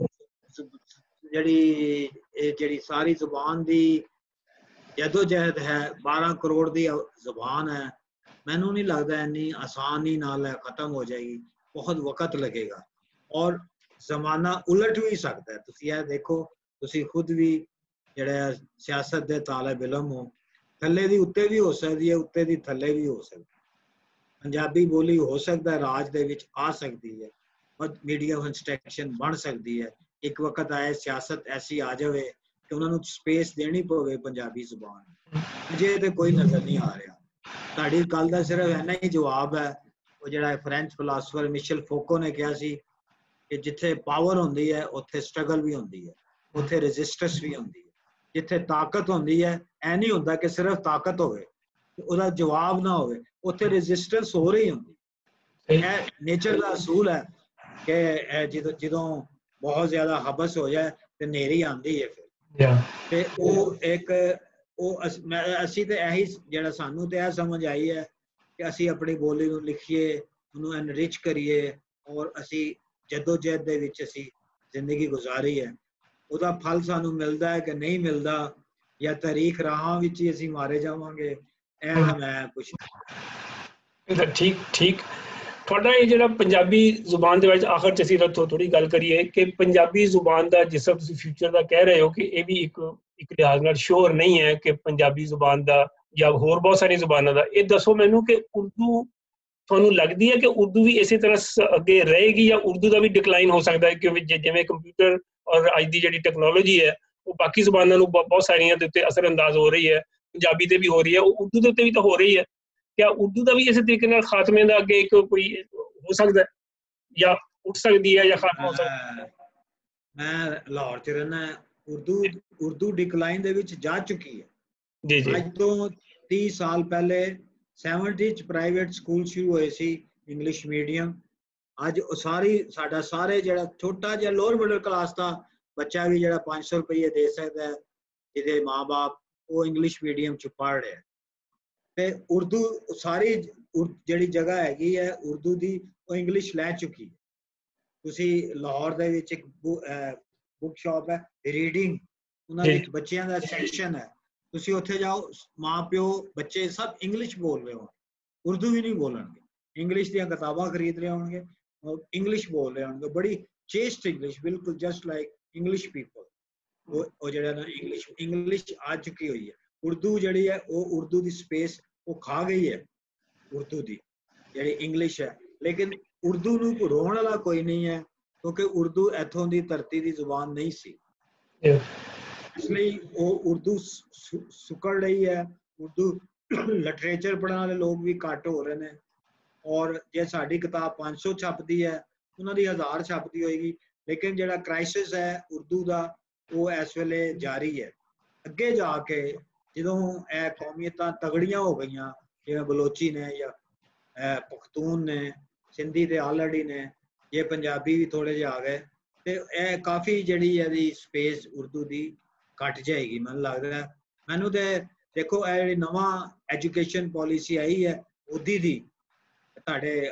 ਜਿਹੜੀ ਇਹ ਜਿਹੜੀ ਸਾਰੀ ਜ਼ੁਬਾਨ ਦੀ ਜਦੋਜਹਿਦ ਹੈ ਬਾਰਾਂ ਕਰੋੜ ਦੀ ਜ਼ੁਬਾਨ ਹੈ, ਮੈਨੂੰ ਨਹੀਂ ਲੱਗਦਾ ਇੰਨੀ ਆਸਾਨੀ ਨਾਲ ਖਤਮ ਹੋ ਜਾਏਗੀ, ਬਹੁਤ ਵਕਤ ਲੱਗੇਗਾ ਔਰ ਜ਼ਮਾਨਾ ਉਲਟ ਵੀ ਸਕਦਾ। ਤੁਸੀਂ ਇਹ ਦੇਖੋ, ਤੁਸੀਂ ਖੁਦ ਵੀ ਜਿਹੜਾ ਸਿਆਸਤ ਦੇ ਤਾਲਿਬ ਇਲਮ ਹੋ, ਥੱਲੇ ਦੀ ਉੱਤੇ ਵੀ ਹੋ ਸਕਦੀ ਹੈ, ਉੱਤੇ ਦੀ ਥੱਲੇ ਵੀ ਹੋ ਸਕਦੀ। ਪੰਜਾਬੀ ਬੋਲੀ ਹੋ ਸਕਦਾ ਰਾਜ ਦੇ ਵਿੱਚ ਆ ਸਕਦੀ ਹੈ, ਮੀਡੀਆ ਕੰਸਟਰਕਸ਼ਨ ਬਣ ਸਕਦੀ ਹੈ। ਇੱਕ ਵਕਤ ਆਏ ਸਿਆਸਤ ਐਸੀ ਆ ਜਾਵੇ ਕਿ ਉਹਨਾਂ ਨੂੰ ਸਪੇਸ ਦੇਣੀ ਪਵੇ ਪੰਜਾਬੀ ਜ਼ੁਬਾਨ, ਜੇ ਤੇ ਕੋਈ ਨਜ਼ਰ ਨਹੀਂ ਆ ਰਿਹਾ। ਤੁਹਾਡੀ ਗੱਲ ਦਾ ਸਿਰਫ ਇੰਨਾ ਹੀ ਜਵਾਬ ਹੈ, ਉਹ ਜਿਹੜਾ ਫ੍ਰੈਂਚ ਫਿਲਾਸਫਰ ਮਿਸ਼ੇਲ ਫੋਕੋ ਨੇ ਕਿਹਾ ਸੀ ਕਿ ਜਿੱਥੇ ਪਾਵਰ ਹੁੰਦੀ ਹੈ ਉੱਥੇ ਸਟਰਗਲ ਵੀ ਹੁੰਦੀ ਹੈ, ਉੱਥੇ ਰੈਜ਼ਿਸਟੈਂਸ ਵੀ ਹੁੰਦੀ ਹੈ। ਜਿੱਥੇ ਤਾਕਤ ਹੁੰਦੀ ਹੈ ਇਹ ਨਹੀਂ ਹੁੰਦਾ ਕਿ ਸਿਰਫ ਤਾਕਤ ਹੋਵੇ ਉਹਦਾ ਜਵਾਬ ਨਾ ਹੋਵੇ, ਉੱਥੇ ਰੈਜ਼ਿਸਟੈਂਸ ਹੋ ਰਹੀ ਹੁੰਦੀ। ਇਹ ਨੇਚਰ ਦਾ ਅਸੂਲ ਹੈ ਕਿ ਜਦੋਂ ਜਦੋਂ ਬਹੁਤ ਜ਼ਿਆਦਾ ਹਬਸ ਹੋ ਜਾਏ ਤੇ ਹਨੇਰੀ ਆਉਂਦੀ ਹੈ ਫਿਰ ਤੇ ਉਹ ਇੱਕ ਉਹ ਅਸੀਂ ਤੇ ਇਹੀ ਜਿਹੜਾ ਸਾਨੂੰ ਤੇ ਇਹ ਸਮਝ ਆਈ ਹੈ ਕਿ ਅਸੀਂ ਆਪਣੀ ਬੋਲੀ ਨੂੰ ਲਿਖੀਏ, ਉਹਨੂੰ ਐਨਰਿਚ ਕਰੀਏ ਔਰ ਅਸੀਂ ਜਦੋਜਹਿਦ ਦੇ ਵਿੱਚ ਅਸੀਂ ਜ਼ਿੰਦਗੀ ਗੁਜ਼ਾਰੀ ਹੈ। ਉਹਦਾ ਫਲ ਸਾਨੂੰ ਮਿਲਦਾ ਹੈ ਕਿ ਨਹੀਂ ਮਿਲਦਾ, ਜਾਂ ਤਾਰੀਖ ਰਾਹਾਂ ਵਿੱਚ ਹੀ ਅਸੀਂ ਮਾਰੇ ਜਾਵਾਂਗੇ, ਇਹ ਤਾਂ ਮੈਂ ਕੁਛ ਠੀਕ ਠੀਕ ਤੁਹਾਡਾ ਇਹ ਜਿਹੜਾ ਪੰਜਾਬੀ ਜ਼ੁਬਾਨ ਦੇ ਵਿੱਚ ਆਖਰ 'ਚ ਅਸੀਂ ਥੋੜ੍ਹੀ ਗੱਲ ਕਰੀਏ ਕਿ ਪੰਜਾਬੀ ਜ਼ੁਬਾਨ ਦਾ ਜਿਸ ਤਰ੍ਹਾਂ ਤੁਸੀਂ ਫਿਊਚਰ ਦਾ ਕਹਿ ਰਹੇ ਹੋ ਕਿ ਇਹ ਵੀ ਇੱਕ ਇੱਕ ਲਿਹਾਜ਼ ਨਾਲ ਸ਼ੋਰ ਨਹੀਂ ਹੈ ਕਿ ਪੰਜਾਬੀ ਜ਼ੁਬਾਨ ਦਾ ਜਾਂ ਹੋਰ ਬਹੁਤ ਸਾਰੀ ਜ਼ੁਬਾਨਾਂ ਦਾ, ਇਹ ਦੱਸੋ ਮੈਨੂੰ ਕਿ ਉਰਦੂ ਤੁਹਾਨੂੰ ਲੱਗਦੀ ਹੈ ਕਿ ਉਰਦੂ ਵੀ ਇਸੇ ਤਰ੍ਹਾਂ ਅੱਗੇ ਰਹੇਗੀ ਜਾਂ ਉਰਦੂ ਦਾ ਵੀ ਡਿਕਲਾਈਨ ਹੋ ਸਕਦਾ ਹੈ, ਕਿਉਂਕਿ ਜਿਵੇਂ ਕੰਪਿਊਟਰ ਔਰ ਅੱਜ ਦੀ ਜਿਹੜੀ ਟੈਕਨੋਲੋਜੀ ਹੈ ਉਹ ਬਾਕੀ ਜ਼ੁਬਾਨਾਂ ਨੂੰ ਬਹੁਤ ਸਾਰੀਆਂ ਦੇ ਉੱਤੇ ਅਸਰ ਅੰਦਾਜ਼ ਹੋ ਰਹੀ ਹੈ, ਪੰਜਾਬੀ ਤੇ ਵੀ ਹੋ ਰਹੀ ਹੈ, ਉਹ ਉਰਦੂ ਦੇ ਉੱਤੇ ਵੀ ਤਾਂ ਹੋ ਰਹੀ ਹੈ। ਕਿਆ ਉਰਦੂ ਦਾ ਵੀ ਇਸੇ ਤਰੀਕੇ ਨਾਲ ਖਾਤਮੇ ਦਾ ਅੱਗੇ ਇੱਕ ਕੋਈ ਹੋ ਸਕਦਾ ਜਾਂ ਉੱਠ ਸਕਦੀ ਹੈ ਜਾਂ ਖਾਤਮਾ ਹੋ ਸਕਦਾ? ਮੈਂ ਲਾਹੌਰ ਚ ਰਹਿਣਾ, ਉਰਦੂ ਉਰਦੂ ਡਿਕਲਾਈਨ ਦੇ ਵਿੱਚ ਜਾ ਚੁੱਕੀ ਹੈ। ਜੀ ਜੀ। ਅੱਜ ਤੋਂ ਤੀਹ ਸਾਲ ਪਹਿਲੇ ਸੈਵਨਟੀ ਚ ਪ੍ਰਾਈਵੇਟ ਸਕੂਲ ਸ਼ੁਰੂ ਹੋਏ ਸੀ ਇੰਗਲਿਸ਼ ਮੀਡੀਅਮ। ਅੱਜ ਉਹ ਸਾਰੀ ਸਾਡਾ ਸਾਰੇ ਜਿਹੜਾ ਛੋਟਾ ਜਿਹਾ ਲੋਅਰ ਮਿਡਲ ਕਲਾਸ ਦਾ ਬੱਚਾ ਵੀ ਜਿਹੜਾ ਪੰਜ ਸੌ ਰੁਪਏ ਦੇ ਸਕਦਾ ਹੈ, ਜਿਹਦੇ ਮਾਂ ਬਾਪ, ਉਹ ਇੰਗਲਿਸ਼ ਮੀਡੀਅਮ ਚ ਪੜ੍ਹ ਰਿਹਾ। ਤੇ ਉਰਦੂ ਸਾਰੀ ਜਿਹੜੀ ਜਗ੍ਹਾ ਹੈਗੀ ਹੈ ਉਰਦੂ ਦੀ, ਉਹ ਇੰਗਲਿਸ਼ ਲੈ ਚੁੱਕੀ ਹੈ। ਤੁਸੀਂ ਲਾਹੌਰ ਦੇ ਵਿੱਚ ਇੱਕ ਬੁੱਕ ਸ਼ਾਪ ਹੈ ਰੀਡਿੰਗ, ਉਹਨਾਂ ਵਿੱਚ ਬੱਚਿਆਂ ਦਾ ਸੈਕਸ਼ਨ ਹੈ, ਤੁਸੀਂ ਉੱਥੇ ਜਾਓ, ਮਾਂ ਪਿਓ ਬੱਚੇ ਸਭ ਇੰਗਲਿਸ਼ ਬੋਲ ਰਹੇ ਹੋ, ਉਰਦੂ ਵੀ ਨਹੀਂ ਬੋਲਣਗੇ, ਇੰਗਲਿਸ਼ ਦੀਆਂ ਕਿਤਾਬਾਂ ਖਰੀਦ ਰਹੇ ਹੋਣਗੇ, ਇੰਗਲਿਸ਼ ਬੋਲ ਰਹੇ ਹੋਣਗੇ, ਬੜੀ ਚੇਸਟ ਇੰਗਲਿਸ਼, ਬਿਲਕੁਲ ਜਸਟ ਲਾਈਕ ਇੰਗਲਿਸ਼ ਪੀਪਲ। ਉਹ ਉਹ ਜਿਹੜਾ ਨਾ ਇੰਗਲਿਸ਼ ਇੰਗਲਿਸ਼ ਆ ਚੁੱਕੀ ਹੋਈ ਹੈ। ਉਰਦੂ ਜਿਹੜੀ ਹੈ ਉਹ ਉਰਦੂ ਦੀ ਸਪੇਸ ਉਹ ਖਾ ਗਈ ਹੈ, ਉਰਦੂ ਦੀ ਜਿਹੜੀ ਇੰਗਲਿਸ਼ ਹੈ। ਲੇਕਿਨ ਉਰਦੂ ਨੂੰ ਰੋਣ ਵਾਲਾ ਕੋਈ ਨਹੀਂ ਹੈ, ਕਿਉਂਕਿ ਉਰਦੂ ਇੱਥੋਂ ਦੀ ਧਰਤੀ ਦੀ ਜ਼ੁਬਾਨ ਨਹੀਂ ਸੀ, ਇਸ ਲਈ ਉਹ ਉਰਦੂ ਸੁਕੜ ਰਹੀ ਹੈ। ਉਰਦੂ ਲਿਟਰੇਚਰ ਪੜ੍ਹਨ ਵਾਲੇ ਲੋਕ ਵੀ ਘੱਟ ਹੋ ਰਹੇ ਨੇ, ਔਰ ਜੇ ਸਾਡੀ ਕਿਤਾਬ ਪੰਜ ਸੌ ਛਪਦੀ ਹੈ, ਉਹਨਾਂ ਦੀ ਹਜ਼ਾਰ ਛਪਦੀ ਹੋਏਗੀ, ਲੇਕਿਨ ਜਿਹੜਾ ਕ੍ਰਾਈਸਿਸ ਹੈ ਉਰਦੂ ਦਾ ਉਹ ਇਸ ਵੇਲੇ ਜਾਰੀ ਹੈ। ਅੱਗੇ ਜਾ ਕੇ ਜਦੋਂ ਇਹ ਕੌਮੀਅਤਾਂ ਤਗੜੀਆਂ ਹੋ ਗਈਆਂ, ਜਿਵੇਂ ਬਲੋਚੀ ਨੇ ਜਾਂ ਪਖਤੂਨ ਨੇ, ਸਿੰਧੀ ਤੇ ਆਲੜੀ ਨੇ, ਇਹ ਪੰਜਾਬੀ ਵੀ ਥੋੜੇ ਜਿਹੇ ਆ ਗਏ, ਤੇ ਇਹ ਕਾਫੀ ਜਿਹੜੀ ਇਹਦੀ ਸਪੇਸ ਉਰਦੂ ਦੀ ਘਟ ਜਾਏਗੀ ਮੈਨੂੰ ਲੱਗਦਾ। ਮੈਨੂੰ ਤੇ ਦੇਖੋ ਇਹ ਜਿਹੜੀ ਨਵਾਂ ਐਜੂਕੇਸ਼ਨ ਪਾਲਿਸੀ ਆਈ ਹੈ ਉਹਦੀ ਦੀ, ਤੁਹਾਡੇ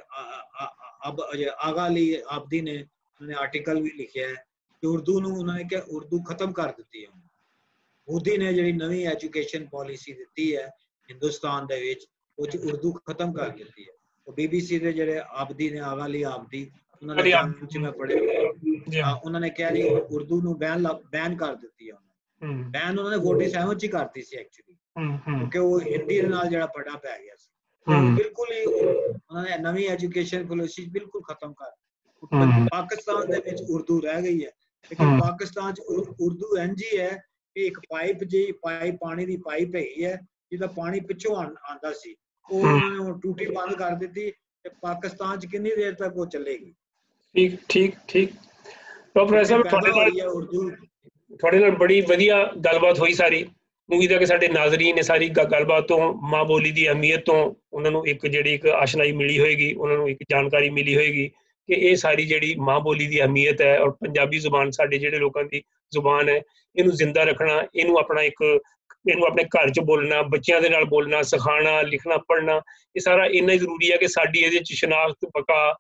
ਆਗਾ ਅਲੀ ਆਬਦੀ ਨੇ ਉਹਨੇ ਆਰਟੀਕਲ ਵੀ ਲਿਖਿਆ ਹੈ ਕਿ ਉਰਦੂ ਨੂੰ ਉਹਨਾਂ ਨੇ ਕਿਹਾ ਉਰਦੂ ਖਤਮ ਕਰ ਦਿੱਤੀ ਹੈ। ਮੋਦੀ ਨੇ ਜਿਹੜੀ ਨਵੀਂ ਐਜੂਕੇਸ਼ਨ ਪਾਲਿਸੀ ਦਿੱਤੀ ਹੈ ਹਿੰਦੁਸਤਾਨ ਦੇ ਵਿੱਚ, ਉਹ 'ਚ ਉਰਦੂ ਖਤਮ ਕਰ ਦਿੱਤੀ ਹੈ। ਉਹ ਬੀਬੀਸੀ ਦੇ ਜਿਹੜੇ ਆਬਦੀ ਨੇ, ਆਗਾ ਅਲੀ ਆਬਦੀ, ਉਹਨਾਂ ਦੇ ਬਿਆਨ 'ਚ ਮੈਂ ਪੜ੍ਹਿਆ, ਉਹਨਾਂ ਨੇ ਕਿਹਾ ਜੀ ਉਰਦੂ ਨੂੰ ਬੈਨ ਬੈਨ ਕਰ ਦਿੱਤੀ ਹੈ। ਬੈਨ ਉਹਨਾਂ ਨੇ ਫੋਰਟੀ ਸੈਵਨ 'ਚ ਹੀ ਕਰਤੀ ਸੀ ਐਕਚੁਅਲੀ, ਕਿਉਂਕਿ ਉਹ ਹਿੰਦੀ ਦੇ ਨਾਲ ਜਿਹੜਾ ਪੜਾ ਪੈ ਗਿਆ ਸੀ। ਬਿਲਕੁਲ ਹੀ ਉਹਨਾਂ ਨੇ ਨਵੀਂ ਐਜੂਕੇਸ਼ਨ ਪਾਲਿਸੀ ਬਿਲਕੁਲ ਖਤਮ ਕਰ ਦਿੱਤੀ। ਪਾਕਿਸਤਾਨ ਦੇ ਵਿੱਚ ਉਰਦੂ ਰਹਿ ਗਈ ਹੈ, ਲੇਕਿਨ ਪਾਕਿਸਤਾਨ 'ਚ ਉਰਦੂ ਇੰਝ ਹੀ ਹੈ ਕਿ ਇੱਕ ਪਾਈਪ ਜਿਹੀ ਪਾਈਪ ਪਾਣੀ ਦੀ ਪਾਈਪ ਹੈਗੀ ਹੈ, ਜਿਹਦਾ ਪਾਣੀ ਪਿੱਛੋਂ ਆਉਂਦਾ ਸੀ, ਉਹ ਉਹਨਾਂ ਨੇ ਟੂਟੀ ਬੰਦ ਕਰ ਦਿੱਤੀ, ਤੇ ਪਾਕਿਸਤਾਨ 'ਚ ਕਿੰਨੀ ਦੇਰ ਤੱਕ ਉਹ ਚੱਲੇਗੀ? ਠੀਕ ਠੀਕ ਠੀਕ। ਪ੍ਰੋਫੈਸਰ ਤੁਹਾਡੇ ਨਾਲ ਉਰਦੂ ਤੁਹਾਡੇ ਨਾਲ ਬੜੀ ਵਧੀਆ ਗੱਲਬਾਤ ਹੋਈ ਸਾਰੀ। ਉਮੀਦ ਹੈ ਕਿ ਸਾਡੇ ਨਾਜ਼ਰੀਨ ਨੇ ਸਾਰੀ ਗੱਲਬਾਤ ਤੋਂ, ਮਾਂ ਬੋਲੀ ਦੀ ਅਹਿਮੀਅਤ ਤੋਂ ਉਹਨਾਂ ਨੂੰ ਇੱਕ ਜਿਹੜੀ ਇੱਕ ਆਸ਼ਨਾਈ ਮਿਲੀ ਹੋਏਗੀ, ਉਹਨਾਂ ਨੂੰ ਇੱਕ ਜਾਣਕਾਰੀ ਮਿਲੀ ਹੋਏਗੀ ਕਿ ਇਹ ਸਾਰੀ ਜਿਹੜੀ ਮਾਂ ਬੋਲੀ ਦੀ ਅਹਿਮੀਅਤ ਹੈ, ਔਰ ਪੰਜਾਬੀ ਜ਼ੁਬਾਨ ਸਾਡੇ ਜਿਹੜੇ ਲੋਕਾਂ ਦੀ ਜ਼ੁਬਾਨ ਹੈ, ਇਹਨੂੰ ਜ਼ਿੰਦਾ ਰੱਖਣਾ, ਇਹਨੂੰ ਆਪਣਾ ਇੱਕ ਇਹਨੂੰ ਆਪਣੇ ਘਰ 'ਚ ਬੋਲਣਾ, ਬੱਚਿਆਂ ਦੇ ਨਾਲ ਬੋਲਣਾ, ਸਿਖਾਉਣਾ, ਲਿਖਣਾ, ਪੜ੍ਹਨਾ, ਇਹ ਸਾਰਾ ਇੰਨਾ ਹੀ ਜ਼ਰੂਰੀ ਹੈ ਕਿ ਸਾਡੀ ਇਹਦੇ 'ਚ ਸ਼ਨਾਖਤ, ਬਕਾ,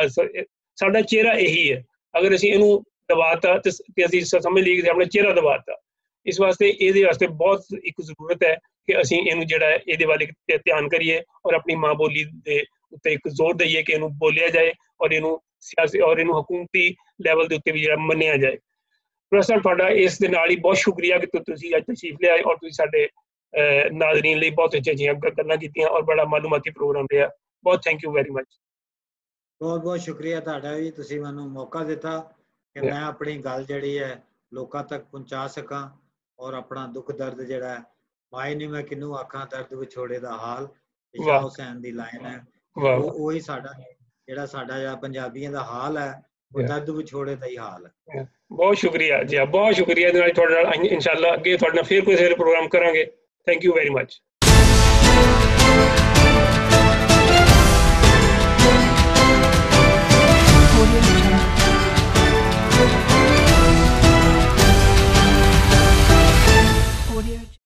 ਸਾਡਾ ਚਿਹਰਾ ਇਹੀ ਹੈ। ਅਗਰ ਅਸੀਂ ਇਹਨੂੰ ਦਬਾਤਾ ਤੇ ਅਸੀਂ ਸਮਝ ਲਈਏ ਕਿ ਆਪਣਾ ਚਿਹਰਾ ਦਬਾਤਾ। ਇਸ ਵਾਸਤੇ ਇਹਦੇ ਵਾਸਤੇ ਬਹੁਤ ਇੱਕ ਜ਼ਰੂਰਤ ਹੈ ਕਿ ਅਸੀਂ ਇਹਨੂੰ ਜਿਹੜਾ ਹੈ ਇਹਦੇ ਵੱਲ ਧਿਆਨ ਕਰੀਏ, ਔਰ ਆਪਣੀ ਮਾਂ ਬੋਲੀ ਦੇ ਉੱਤੇ ਇੱਕ ਜ਼ੋਰ ਦਈਏ ਕਿ ਇਹਨੂੰ ਬੋਲਿਆ ਜਾਏ, ਔਰ ਇਹਨੂੰ ਸਿਆਸੀ ਔਰ ਇਹਨੂੰ ਹਕੂਮਤੀ ਲੈਵਲ ਦੇ ਉੱਤੇ ਵੀ ਜਿਹੜਾ ਮੰਨਿਆ ਜਾਏ। ਪ੍ਰੋਫੈਸਰ ਤੁਹਾਡਾ ਇਸ ਦੇ ਨਾਲ ਹੀ ਬਹੁਤ ਸ਼ੁਕਰੀਆ ਕਿ ਤੁਸੀਂ ਅੱਜ ਤਸ਼ਰੀਫ ਲਿਆਏ, ਔਰ ਤੁਸੀਂ ਸਾਡੇ ਨਾਜ਼ਰੀਨ ਲਈ ਬਹੁਤ ਅੱਛੀਆਂ ਅੱਛੀਆਂ ਗੱਲਾਂ ਕੀਤੀਆਂ, ਔਰ ਬੜਾ ਮਾਲੂਮਾਤੀ ਪ੍ਰੋਗਰਾਮ ਰਿਹਾ। ਬਹੁਤ ਥੈਂਕ ਯੂ ਵੈਰੀ ਮਚ। ਬਹੁਤ ਬਹੁਤ ਸ਼ੁਕਰੀਆ ਤੁਹਾਡਾ ਵੀ, ਤੁਸੀਂ ਮੈਨੂੰ ਮੌਕਾ ਦਿੱਤਾ ਕਿ ਮੈਂ ਆਪਣੀ ਗੱਲ ਜਿਹੜੀ ਹੈ ਲੋਕਾਂ ਤੱਕ ਪਹੁੰਚਾ ਸਕਾਂ, ਔਰ ਆਪਣਾ ਦੁੱਖ ਦਰਦ ਜਿਹੜਾ ਮਾਏ ਨਹੀਂ ਮੈਂ ਕਿਹਨੂੰ ਆਖਾਂ ਦਰਦ ਵਿਛੋੜੇ ਦਾ ਹਾਲ, ਸ਼ਾਹ ਹੁਸੈਨ ਦੀ ਲਾਈਨ ਹੈ, ਉਹ ਉਹੀ ਸਾਡਾ ਜਿਹੜਾ ਸਾਡਾ ਜਿਹੜਾ ਪੰਜਾਬੀਆਂ ਦਾ ਹਾਲ ਹੈ, ਉਹ ਦਰਦ ਵਿਛੋੜੇ ਦਾ ਹੀ ਹਾਲ ਹੈ। ਬਹੁਤ ਸ਼ੁਕਰੀਆ ਜੀ, ਬਹੁਤ ਸ਼ੁਕਰੀਆ। ਤੁਹਾਡੇ ਨਾਲ ਇਨਸ਼ਾਅੱਲਾ ਅੱਗੇ ਤੁਹਾਡੇ ਨਾਲ ਫਿਰ ਕੋਈ ਪ੍ਰੋਗਰਾਮ ਕਰਾਂਗੇ। Thank you very much.